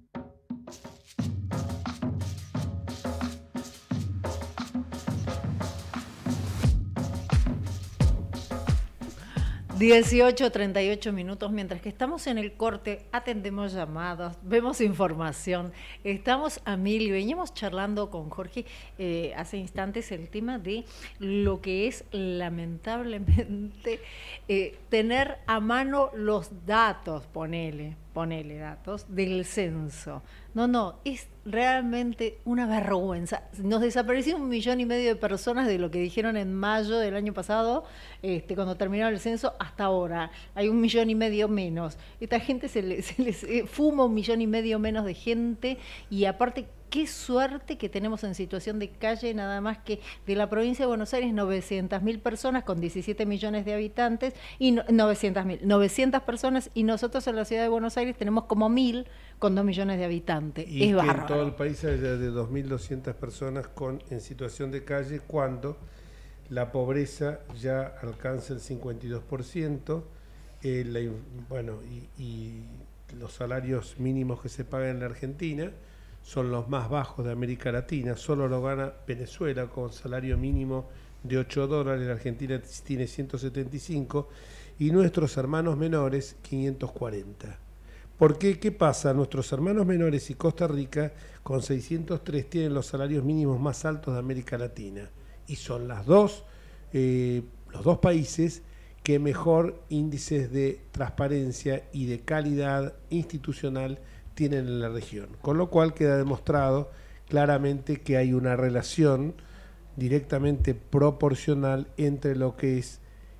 dieciocho treinta y ocho minutos, mientras que estamos en el corte, atendemos llamados, vemos información, estamos a mil y veníamos charlando con Jorge eh, hace instantes el tema de lo que es lamentablemente eh, tener a mano los datos, ponele, ponele datos del censo. No, no, es realmente una vergüenza. Nos desapareció un millón y medio de personas de lo que dijeron en mayo del año pasado, este, cuando terminó el censo, hasta ahora. Hay un millón y medio menos. Esta gente se, le, se les eh, fuma un millón y medio menos de gente y aparte, qué suerte que tenemos en situación de calle, nada más que de la provincia de Buenos Aires, novecientas mil personas con diecisiete millones de habitantes, y no, novecientas mil, novecientas personas, y nosotros en la ciudad de Buenos Aires tenemos como mil con dos millones de habitantes. Y es que bárbaro. En todo el país hay de dos mil doscientas personas con, en situación de calle, cuando la pobreza ya alcanza el cincuenta y dos por ciento, eh, la, bueno, y, y los salarios mínimos que se pagan en la Argentina son los más bajos de América Latina. Solo lo gana Venezuela con salario mínimo de ocho dólares, la Argentina tiene ciento setenta y cinco y nuestros hermanos menores quinientos cuarenta. ¿Por qué? ¿Qué pasa? Nuestros hermanos menores y Costa Rica con seiscientos tres tienen los salarios mínimos más altos de América Latina y son las dos, eh, los dos países que mejor índices de transparencia y de calidad institucional tienen en la región, con lo cual queda demostrado claramente que hay una relación directamente proporcional entre lo que es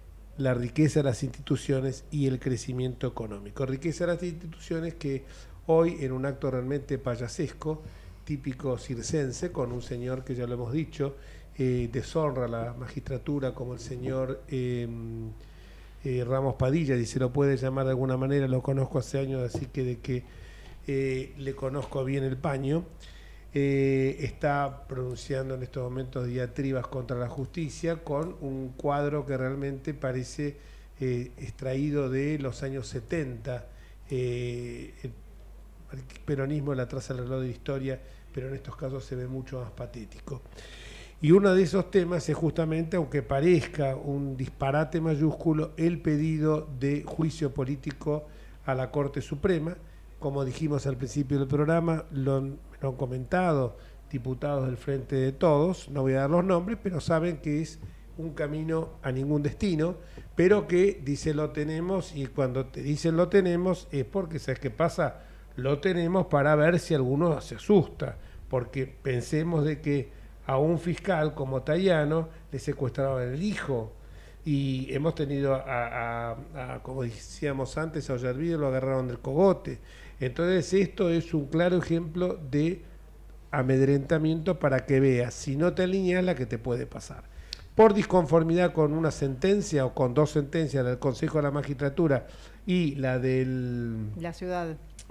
la riqueza de las instituciones y el crecimiento económico. Riqueza de las instituciones que hoy, en un acto realmente payasesco, típico circense, con un señor que ya lo hemos dicho, eh, deshonra la magistratura como el señor eh, eh, Ramos Padilla, y se lo puede llamar de alguna manera, lo conozco hace años, así que de que Eh, le conozco bien el paño, eh, está pronunciando en estos momentos diatribas contra la justicia con un cuadro que realmente parece eh, extraído de los años setenta. Eh, el, el peronismo la traza al reloj de la historia, pero en estos casos se ve mucho más patético. Y uno de esos temas es justamente, aunque parezca un disparate mayúsculo, el pedido de juicio político a la Corte Suprema. Como dijimos al principio del programa, lo han, lo han comentado diputados del Frente de Todos, no voy a dar los nombres, pero saben que es un camino a ningún destino, pero que dice lo tenemos, y cuando te dicen lo tenemos es porque, ¿sabes qué pasa? Lo tenemos para ver si alguno se asusta, porque pensemos de que a un fiscal como Tayano le secuestraron el hijo, y hemos tenido, a, a, a, como decíamos antes, a Ollarvide lo agarraron del cogote. Entonces esto es un claro ejemplo de amedrentamiento para que veas, si no te alineas, la que te puede pasar. Por disconformidad con una sentencia o con dos sentencias del Consejo de la Magistratura y la del la ciudad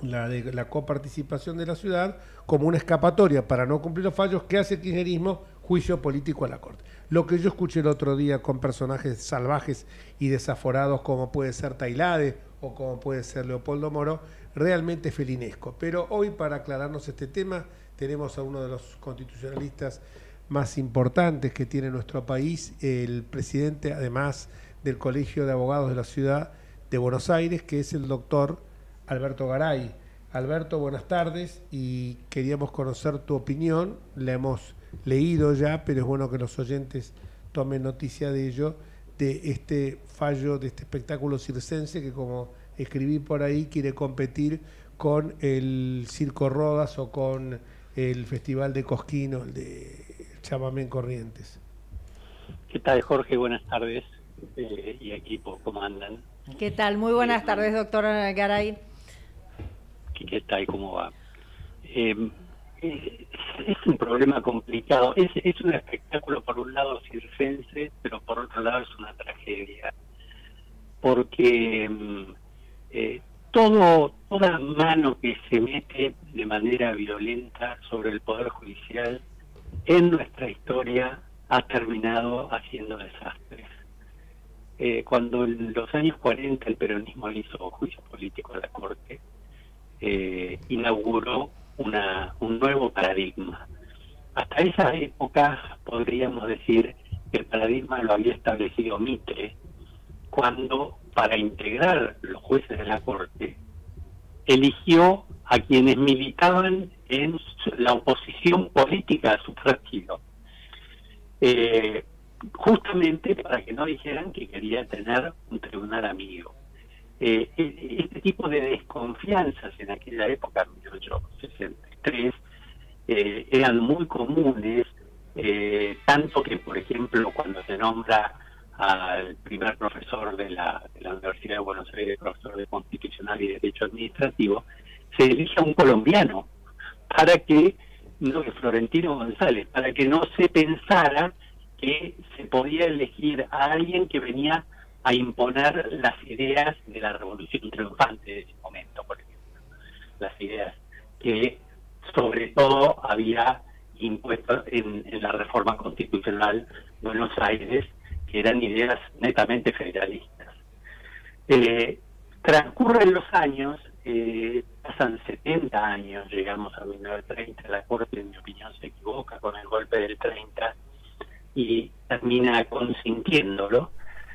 la de la coparticipación de la ciudad como una escapatoria para no cumplir los fallos que hace el kirchnerismo, juicio político a la Corte. Lo que yo escuché el otro día con personajes salvajes y desaforados como puede ser Tailade o como puede ser Leopoldo Moro, realmente felinesco. Pero hoy, para aclararnos este tema, tenemos a uno de los constitucionalistas más importantes que tiene nuestro país, el presidente además del Colegio de Abogados de la Ciudad de Buenos Aires, que es el doctor Alberto Garay. Alberto, buenas tardes, y queríamos conocer tu opinión. La hemos leído ya, pero es bueno que los oyentes tomen noticia de ello, de este fallo, de este espectáculo circense que, como escribí por ahí, quiere competir con el Circo Rodas o con el Festival de Cosquín o el de Chamamé en Corrientes. ¿Qué tal, Jorge? Buenas tardes, eh, y equipo, ¿cómo andan? ¿Qué tal? Muy buenas tardes, doctor Garay. ¿Qué tal? ¿Cómo va? Eh, es, es un problema complicado. Es, es un espectáculo, por un lado, circense, pero por otro lado es una tragedia. Porque eh, todo toda mano que se mete de manera violenta sobre el Poder Judicial en nuestra historia ha terminado haciendo desastres. Eh, cuando en los años cuarenta el peronismo le hizo juicio político a la Corte, eh, inauguró una, un nuevo paradigma. Hasta esa época podríamos decir que el paradigma lo había establecido Mitre, cuando para integrar los jueces de la Corte eligió a quienes militaban en la oposición política a su partido. Eh, justamente para que no dijeran que quería tener un tribunal amigo. Eh, este tipo de desconfianzas en aquella época, mil ochocientos sesenta y tres, eh, eran muy comunes, eh, tanto que, por ejemplo, cuando se nombra al primer profesor de la, de la Universidad de Buenos Aires, profesor de Constitucional y Derecho Administrativo, se elige a un colombiano, para que, no, Florentino González, para que no se pensara que se podía elegir a alguien que venía a imponer las ideas de la revolución triunfante de ese momento, por ejemplo. Las ideas que sobre todo había impuesto en, en la reforma constitucional Buenos Aires, que eran ideas netamente federalistas. Eh, transcurren los años, eh, pasan setenta años, llegamos a mil novecientos treinta, la Corte, en mi opinión, se equivoca con el golpe del treinta, y termina consintiéndolo,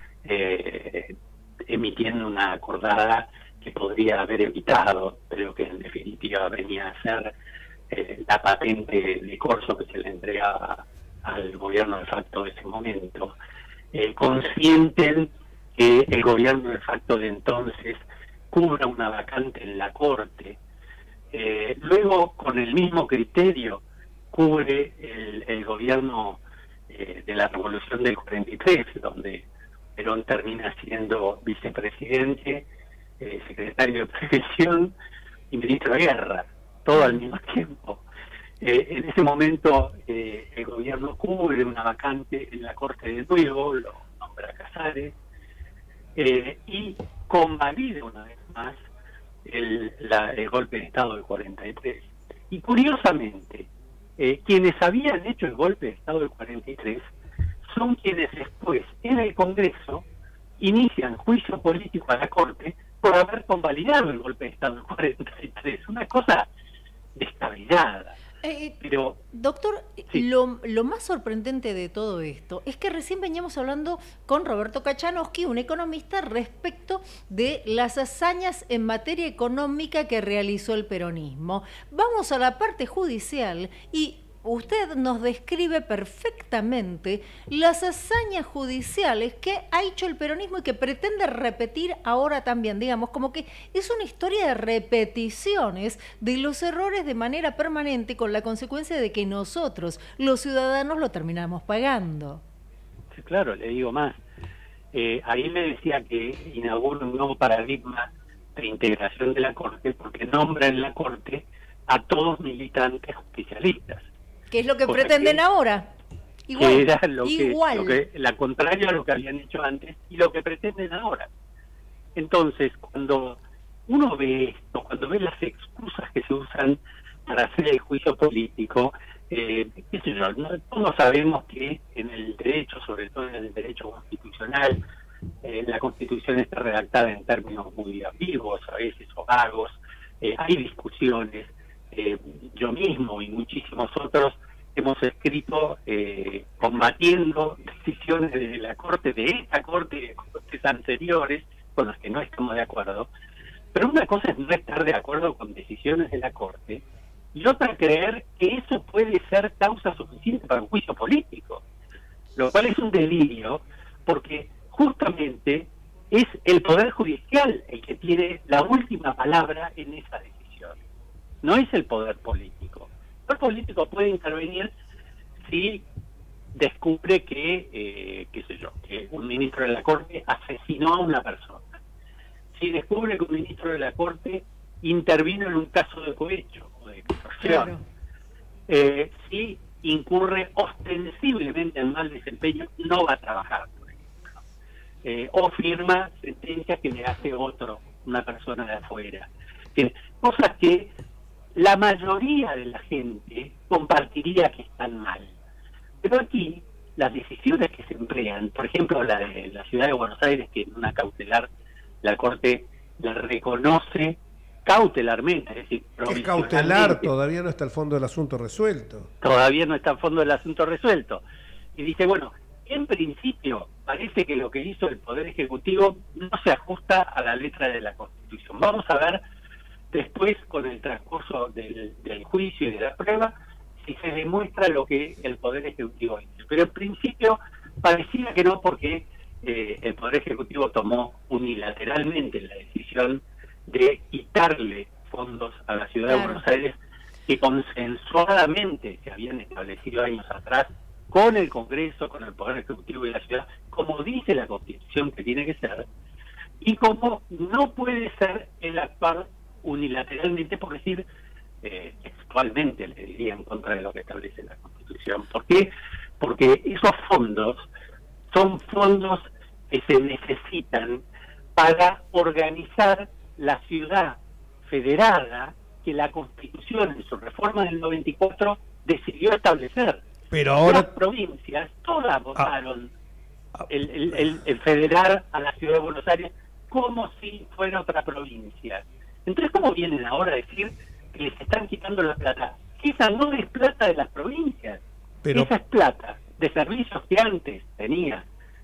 eh, emitiendo una acordada que podría haber evitado, pero que en definitiva venía a ser eh, la patente de corso que se le entregaba al gobierno de facto de ese momento. Eh, consienten que el gobierno de facto de entonces cubra una vacante en la Corte. Eh, luego, con el mismo criterio, cubre el, el gobierno eh, de la Revolución del cuarenta y tres, donde Perón termina siendo vicepresidente, eh, secretario de Previsión y ministro de Guerra, todo al mismo tiempo. Eh, en ese momento eh, el gobierno cubre una vacante en la Corte de nuevo, lo nombra Casares, eh, y convalida una vez más el, la, el golpe de Estado del cuarenta y tres. Y curiosamente, eh, quienes habían hecho el golpe de Estado del cuarenta y tres son quienes después en el Congreso inician juicio político a la Corte por haber convalidado el golpe de Estado del cuarenta y tres. Una cosa descabellada. Eh, Pero, doctor, sí. lo, lo más sorprendente de todo esto es que recién veníamos hablando con Roberto Kachanowski, un economista, respecto de las hazañas en materia económica que realizó el peronismo. Vamos a la parte judicial y usted nos describe perfectamente las hazañas judiciales que ha hecho el peronismo y que pretende repetir ahora también, digamos, como que es una historia de repeticiones de los errores de manera permanente, con la consecuencia de que nosotros, los ciudadanos, lo terminamos pagando. Sí, claro, le digo más. Eh, ahí le decía que inaugura un nuevo paradigma de integración de la Corte, porque nombra en la Corte a todos militantes justicialistas. ¿Qué es lo que Cosa pretenden que, ahora? Igual, que era lo igual. Que, lo que, la contraria a lo que habían hecho antes y lo que pretenden ahora. Entonces, cuando uno ve esto, cuando ve las excusas que se usan para hacer el juicio político, eh, qué sé yo, ¿no? Todos sabemos que en el derecho, sobre todo en el derecho constitucional, eh, la Constitución está redactada en términos muy ambiguos, a veces o vagos, eh, hay discusiones, eh, yo mismo y muchísimos otros hemos escrito eh, combatiendo decisiones de la Corte, de esta Corte y de cortes anteriores, con las que no estamos de acuerdo. Pero una cosa es no estar de acuerdo con decisiones de la Corte, y otra creer que eso puede ser causa suficiente para un juicio político, lo cual es un delirio, porque justamente es el Poder Judicial el que tiene la última palabra en esa decisión, no es el Poder Político. El Poder Político puede intervenir si descubre que, eh, qué sé yo, que un ministro de la Corte asesinó a una persona, si descubre que un ministro de la Corte intervino en un caso de cohecho o de extorsión, claro. eh, si incurre ostensiblemente en mal desempeño, no va a trabajar, por ejemplo, eh, o firma sentencias que le hace otro, una persona de afuera, que, cosas que la mayoría de la gente compartiría que están mal. Pero aquí las decisiones que se emplean, por ejemplo la de la Ciudad de Buenos Aires, que en una cautelar la Corte la reconoce cautelarmente, es decir, es cautelar, todavía no está el fondo del asunto resuelto. Todavía no está el fondo del asunto resuelto. Y dice, bueno, en principio parece que lo que hizo el Poder Ejecutivo no se ajusta a la letra de la Constitución. Vamos a ver después, con el transcurso del, del juicio y de la prueba, si se demuestra lo que el Poder Ejecutivo hizo. Pero en principio parecía que no, porque eh, el Poder Ejecutivo tomó unilateralmente la decisión de quitarle fondos a la Ciudad claro. de Buenos Aires, que consensuadamente se habían establecido años atrás con el Congreso, con el Poder Ejecutivo y la ciudad, como dice la Constitución que tiene que ser, y como no puede ser el actuar unilateralmente, por decir, eh, textualmente, le diría, en contra de lo que establece la Constitución. ¿Por qué? Porque esos fondos son fondos que se necesitan para organizar la ciudad federada que la Constitución, en su reforma del noventa y cuatro, decidió establecer. Pero ahora las provincias todas votaron ah. el, el, el, el federar a la Ciudad de Buenos Aires como si fuera otra provincia. Entonces, ¿cómo vienen ahora a decir que les están quitando la plata? Que esa no es plata de las provincias, pero esa es plata de servicios que antes tenía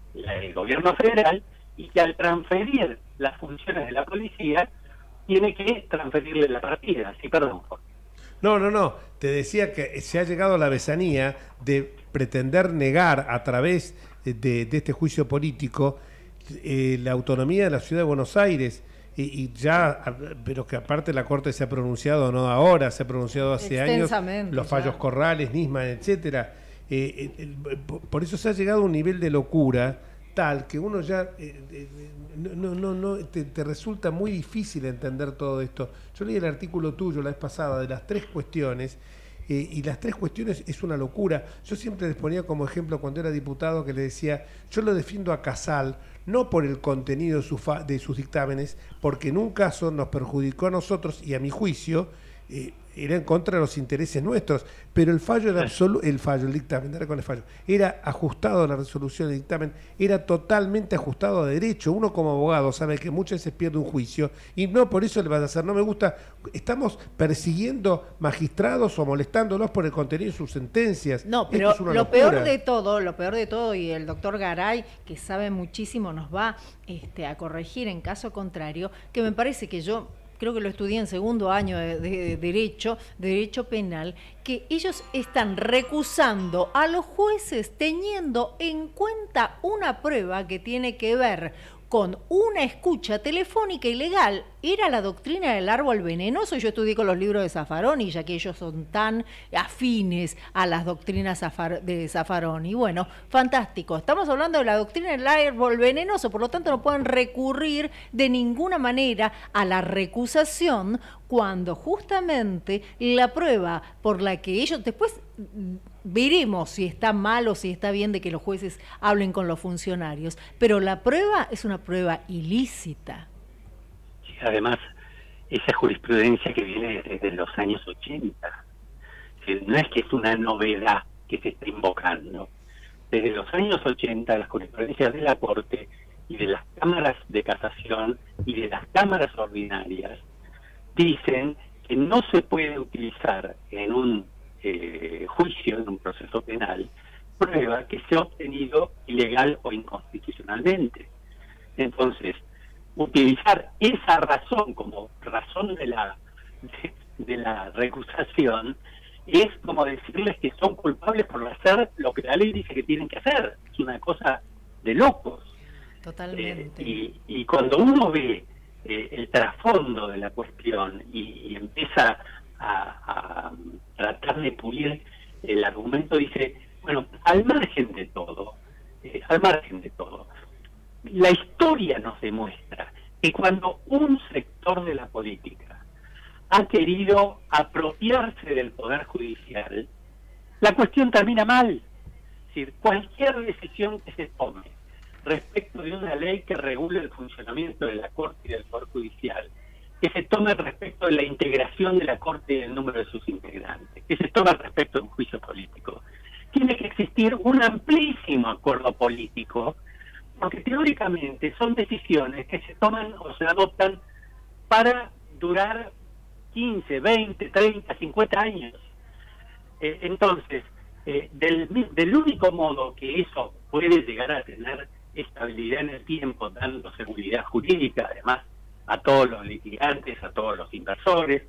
el gobierno federal, y que al transferir las funciones de la policía tiene que transferirle la partida. Sí, perdón, Jorge. No, no, no. Te decía que se ha llegado a la besanía de pretender negar a través de, de este juicio político eh, la autonomía de la Ciudad de Buenos Aires. Y, y ya, pero que aparte la Corte se ha pronunciado, no ahora, se ha pronunciado hace años, los fallos ya. Corrales, Nisman, etcétera. Eh, eh, eh, por eso se ha llegado a un nivel de locura tal que uno ya eh, eh, no, no, no te, te resulta muy difícil entender todo esto. Yo leí el artículo tuyo la vez pasada de las tres cuestiones, eh, y las tres cuestiones es una locura. Yo siempre les ponía como ejemplo cuando era diputado, que le decía, yo lo defiendo a Casal no por el contenido de, su fa de sus dictámenes, porque en un caso nos perjudicó a nosotros y a mi juicio eh, era en contra de los intereses nuestros, pero el fallo era absoluto, el fallo, el dictamen, era con el fallo, era ajustado a la resolución del dictamen, era totalmente ajustado a derecho. Uno como abogado sabe que muchas veces pierde un juicio y no por eso le vas a hacer, no me gusta, estamos persiguiendo magistrados o molestándolos por el contenido de sus sentencias. No, pero es lo locura. peor de todo, lo peor de todo, y el doctor Garay, que sabe muchísimo, nos va este, a corregir en caso contrario, que me parece que yo creo que lo estudié en segundo año de, de, de Derecho, de Derecho Penal, que ellos están recusando a los jueces teniendo en cuenta una prueba que tiene que ver con una escucha telefónica ilegal. Era la doctrina del árbol venenoso. Yo estudié con los libros de Zaffaroni, ya que ellos son tan afines a las doctrinas de Zaffaroni. Y bueno, fantástico. Estamos hablando de la doctrina del árbol venenoso, por lo tanto no pueden recurrir de ninguna manera a la recusación cuando justamente la prueba por la que ellos después veremos si está mal o si está bien de que los jueces hablen con los funcionarios, pero la prueba es una prueba ilícita. Sí, además, esa jurisprudencia que viene desde los años ochenta. Es decir, no es que es una novedad que se está invocando. Desde los años ochenta, las jurisprudencias de la Corte y de las cámaras de casación y de las cámaras ordinarias dicen que no se puede utilizar en un eh, juicio, en un proceso penal, prueba que se ha obtenido ilegal o inconstitucionalmente. Entonces, utilizar esa razón como razón de la de, de la recusación es como decirles que son culpables por hacer lo que la ley dice que tienen que hacer. Es una cosa de locos. Totalmente. Eh, y, y cuando uno ve eh, el trasfondo de la cuestión y, y empieza a, a tratar de pulir el argumento, dice, bueno, al margen de todo, eh, al margen de todo, la historia nos demuestra que cuando un sector de la política ha querido apropiarse del Poder Judicial, la cuestión termina mal. Es decir, cualquier decisión que se tome respecto de una ley que regule el funcionamiento de la Corte y del Poder Judicial, que se tome respecto de la integración de la Corte y el número de sus integrantes, que se tome respecto de un juicio político, tiene que existir un amplísimo acuerdo político, porque teóricamente son decisiones que se toman o se adoptan para durar quince, veinte, treinta, cincuenta años. Eh, entonces, eh, del, del único modo que eso puede llegar a tener estabilidad en el tiempo, dando seguridad jurídica, además, a todos los litigantes, a todos los inversores,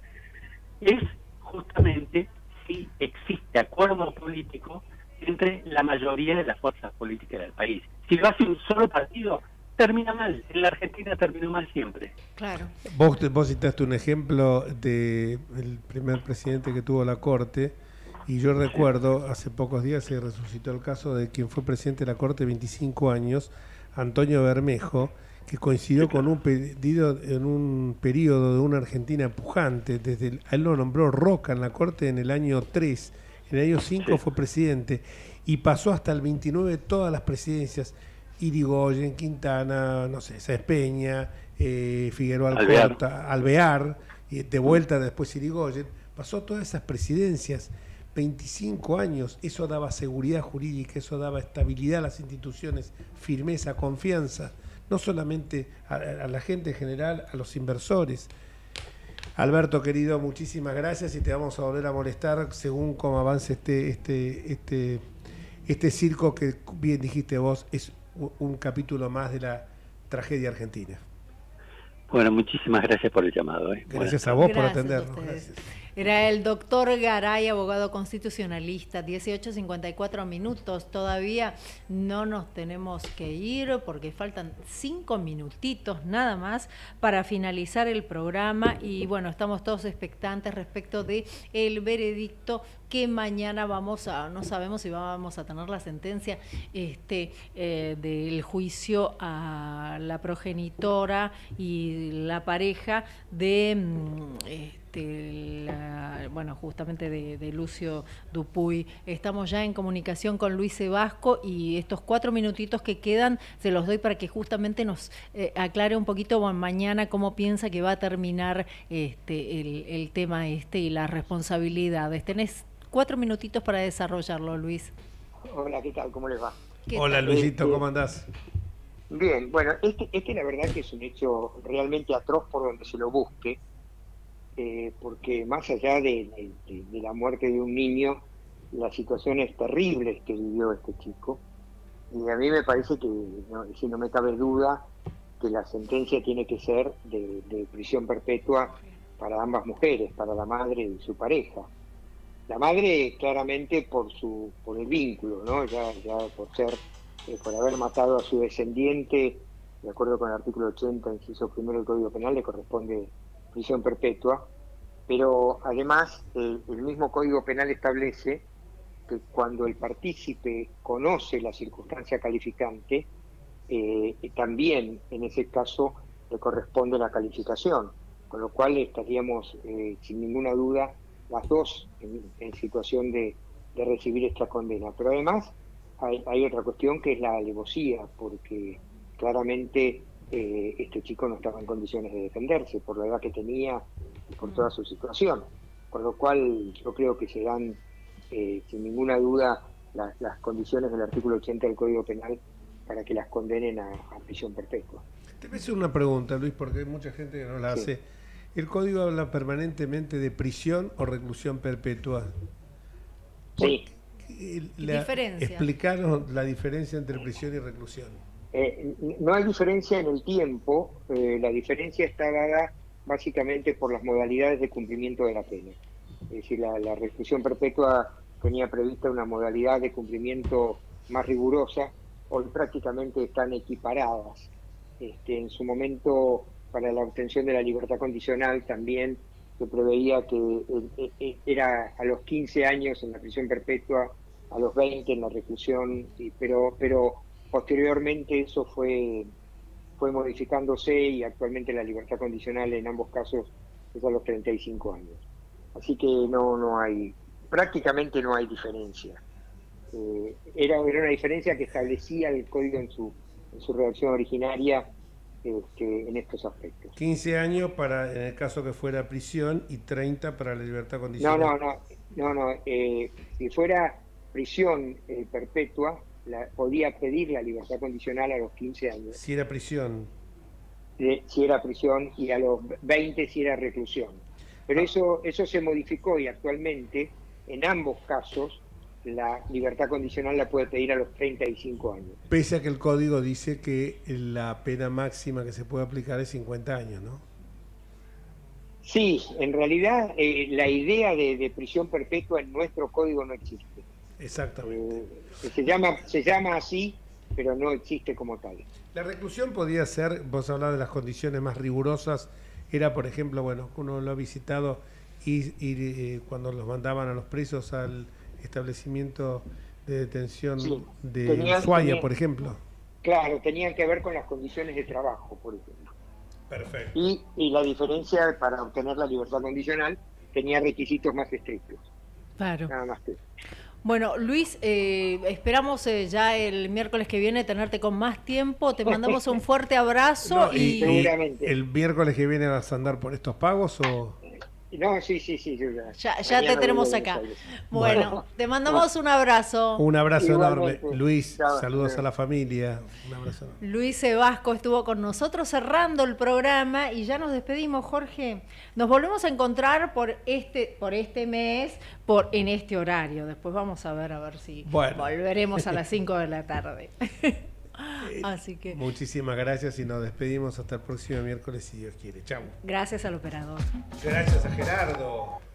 es justamente si existe acuerdo político entre la mayoría de las fuerzas políticas del país. Si lo hace un solo partido, termina mal. En la Argentina terminó mal siempre. Claro. Vos, vos citaste un ejemplo de el primer presidente que tuvo la Corte, y yo recuerdo, hace pocos días se resucitó el caso de quien fue presidente de la Corte veinticinco años, Antonio Bermejo, que coincidió con un pedido en un periodo de una Argentina pujante. Desde el, él lo nombró Roca en la Corte en el año tres, en el año cinco sí. fue presidente, y pasó hasta el veintinueve todas las presidencias: Irigoyen, Quintana, no sé, Sáenz Peña, eh, Figueroa Alcorta, Alvear, y de vuelta después Irigoyen, pasó todas esas presidencias, veinticinco años. Eso daba seguridad jurídica, eso daba estabilidad a las instituciones, firmeza, confianza, no solamente a, a la gente en general, a los inversores. Alberto, querido, muchísimas gracias, y te vamos a volver a molestar según cómo avance este, este, este, este circo que, bien dijiste vos, es un capítulo más de la tragedia argentina. Bueno, muchísimas gracias por el llamado. ¿eh? Gracias a vos gracias por atendernos. Gracias. Era el doctor Garay, abogado constitucionalista. dieciocho cincuenta y cuatro minutos. Todavía no nos tenemos que ir porque faltan cinco minutitos nada más para finalizar el programa. Y bueno, estamos todos expectantes respecto de el veredicto que mañana vamos a, no sabemos si vamos a tener la sentencia este eh, del juicio a la progenitora y la pareja de este, la, bueno, justamente de, de Lucio Dupuy. Estamos ya en comunicación con Luis Sebasco, y estos cuatro minutitos que quedan se los doy para que justamente nos eh, aclare un poquito mañana cómo piensa que va a terminar este el, el tema este y las responsabilidades. Tenés cuatro minutitos para desarrollarlo, Luis. Hola, ¿qué tal? ¿Cómo les va? Hola, tal? Luisito, este, ¿cómo andás? Bien, bueno, este, este la verdad que es un hecho realmente atroz por donde se lo busque, eh, porque más allá de, de, de la muerte de un niño, las situaciones terribles que vivió este chico, y a mí me parece que, no, si no me cabe duda, que la sentencia tiene que ser de, de prisión perpetua para ambas mujeres, para la madre y su pareja. La madre claramente por su por el vínculo, ¿no? Ya, ya por ser, eh, por haber matado a su descendiente, de acuerdo con el artículo ochenta, inciso primero del Código Penal, le corresponde prisión perpetua, pero además el, el mismo Código Penal establece que cuando el partícipe conoce la circunstancia calificante, eh, también en ese caso le corresponde la calificación, con lo cual estaríamos eh, sin ninguna duda las dos en, en situación de, de recibir esta condena. Pero además hay, hay otra cuestión que es la alevosía, porque claramente eh, este chico no estaba en condiciones de defenderse por la edad que tenía y por toda su situación. Por lo cual yo creo que se dan, eh, sin ninguna duda, las, las condiciones del artículo ochenta del Código Penal para que las condenen a, a prisión perpetua. Te voy a hacer una pregunta, Luis, porque hay mucha gente que no la hace. Sí. ¿El Código habla permanentemente de prisión o reclusión perpetua? Sí. La, diferencia. Explicaros la diferencia entre prisión y reclusión. Eh, no hay diferencia en el tiempo, eh, la diferencia está dada básicamente por las modalidades de cumplimiento de la pena. Es decir, la, la reclusión perpetua tenía prevista una modalidad de cumplimiento más rigurosa, hoy prácticamente están equiparadas. Este, en su momento, para la obtención de la libertad condicional, también se preveía que eh, eh, era a los quince años en la prisión perpetua, a los veinte en la reclusión, y, pero, pero posteriormente eso fue... fue modificándose y actualmente la libertad condicional en ambos casos es a los treinta y cinco años. Así que no no hay, prácticamente no hay diferencia. Eh, era, era una diferencia que establecía el código en su, en su redacción originaria este, en estos aspectos. quince años para en el caso que fuera prisión y treinta para la libertad condicional. No, no, no, no, no eh, si fuera prisión eh, perpetua, La, podía pedir la libertad condicional a los quince años. Si era prisión. De, si era prisión, y a los veinte si era reclusión. Pero ah. eso, eso se modificó y actualmente, en ambos casos, la libertad condicional la puede pedir a los treinta y cinco años. Pese a que el código dice que la pena máxima que se puede aplicar es cincuenta años, ¿no? Sí, en realidad eh, la idea de, de prisión perpetua en nuestro código no existe. Exactamente. Eh, se llama se llama así, pero no existe como tal. La reclusión podía ser, vos hablabas de las condiciones más rigurosas, era por ejemplo, bueno, uno lo ha visitado y, y eh, cuando los mandaban a los presos al establecimiento de detención sí, de tenían, Ushuaia, tenían, por ejemplo. Claro, tenían que ver con las condiciones de trabajo, por ejemplo. Perfecto. Y, y la diferencia para obtener la libertad condicional tenía requisitos más estrictos. Claro. Nada más que. Bueno, Luis, eh, esperamos eh, ya el miércoles que viene tenerte con más tiempo. Te mandamos un fuerte abrazo. No, y, y seguramente. ¿El miércoles que viene vas a andar por estos pagos o...? No, sí, sí, sí. Ya, ya, ya te tenemos acá. Bueno, bueno, te mandamos un abrazo. Un abrazo Igualmente. enorme. Luis, Chao, saludos chao. a la familia. Un abrazo enorme. Luis Sebasco estuvo con nosotros cerrando el programa y ya nos despedimos, Jorge. Nos volvemos a encontrar por este, por este mes, por en este horario. Después vamos a ver a ver si bueno. volveremos a las cinco de la tarde. Así que muchísimas gracias y nos despedimos hasta el próximo miércoles si Dios quiere. Chau. Gracias al operador. Gracias a Gerardo.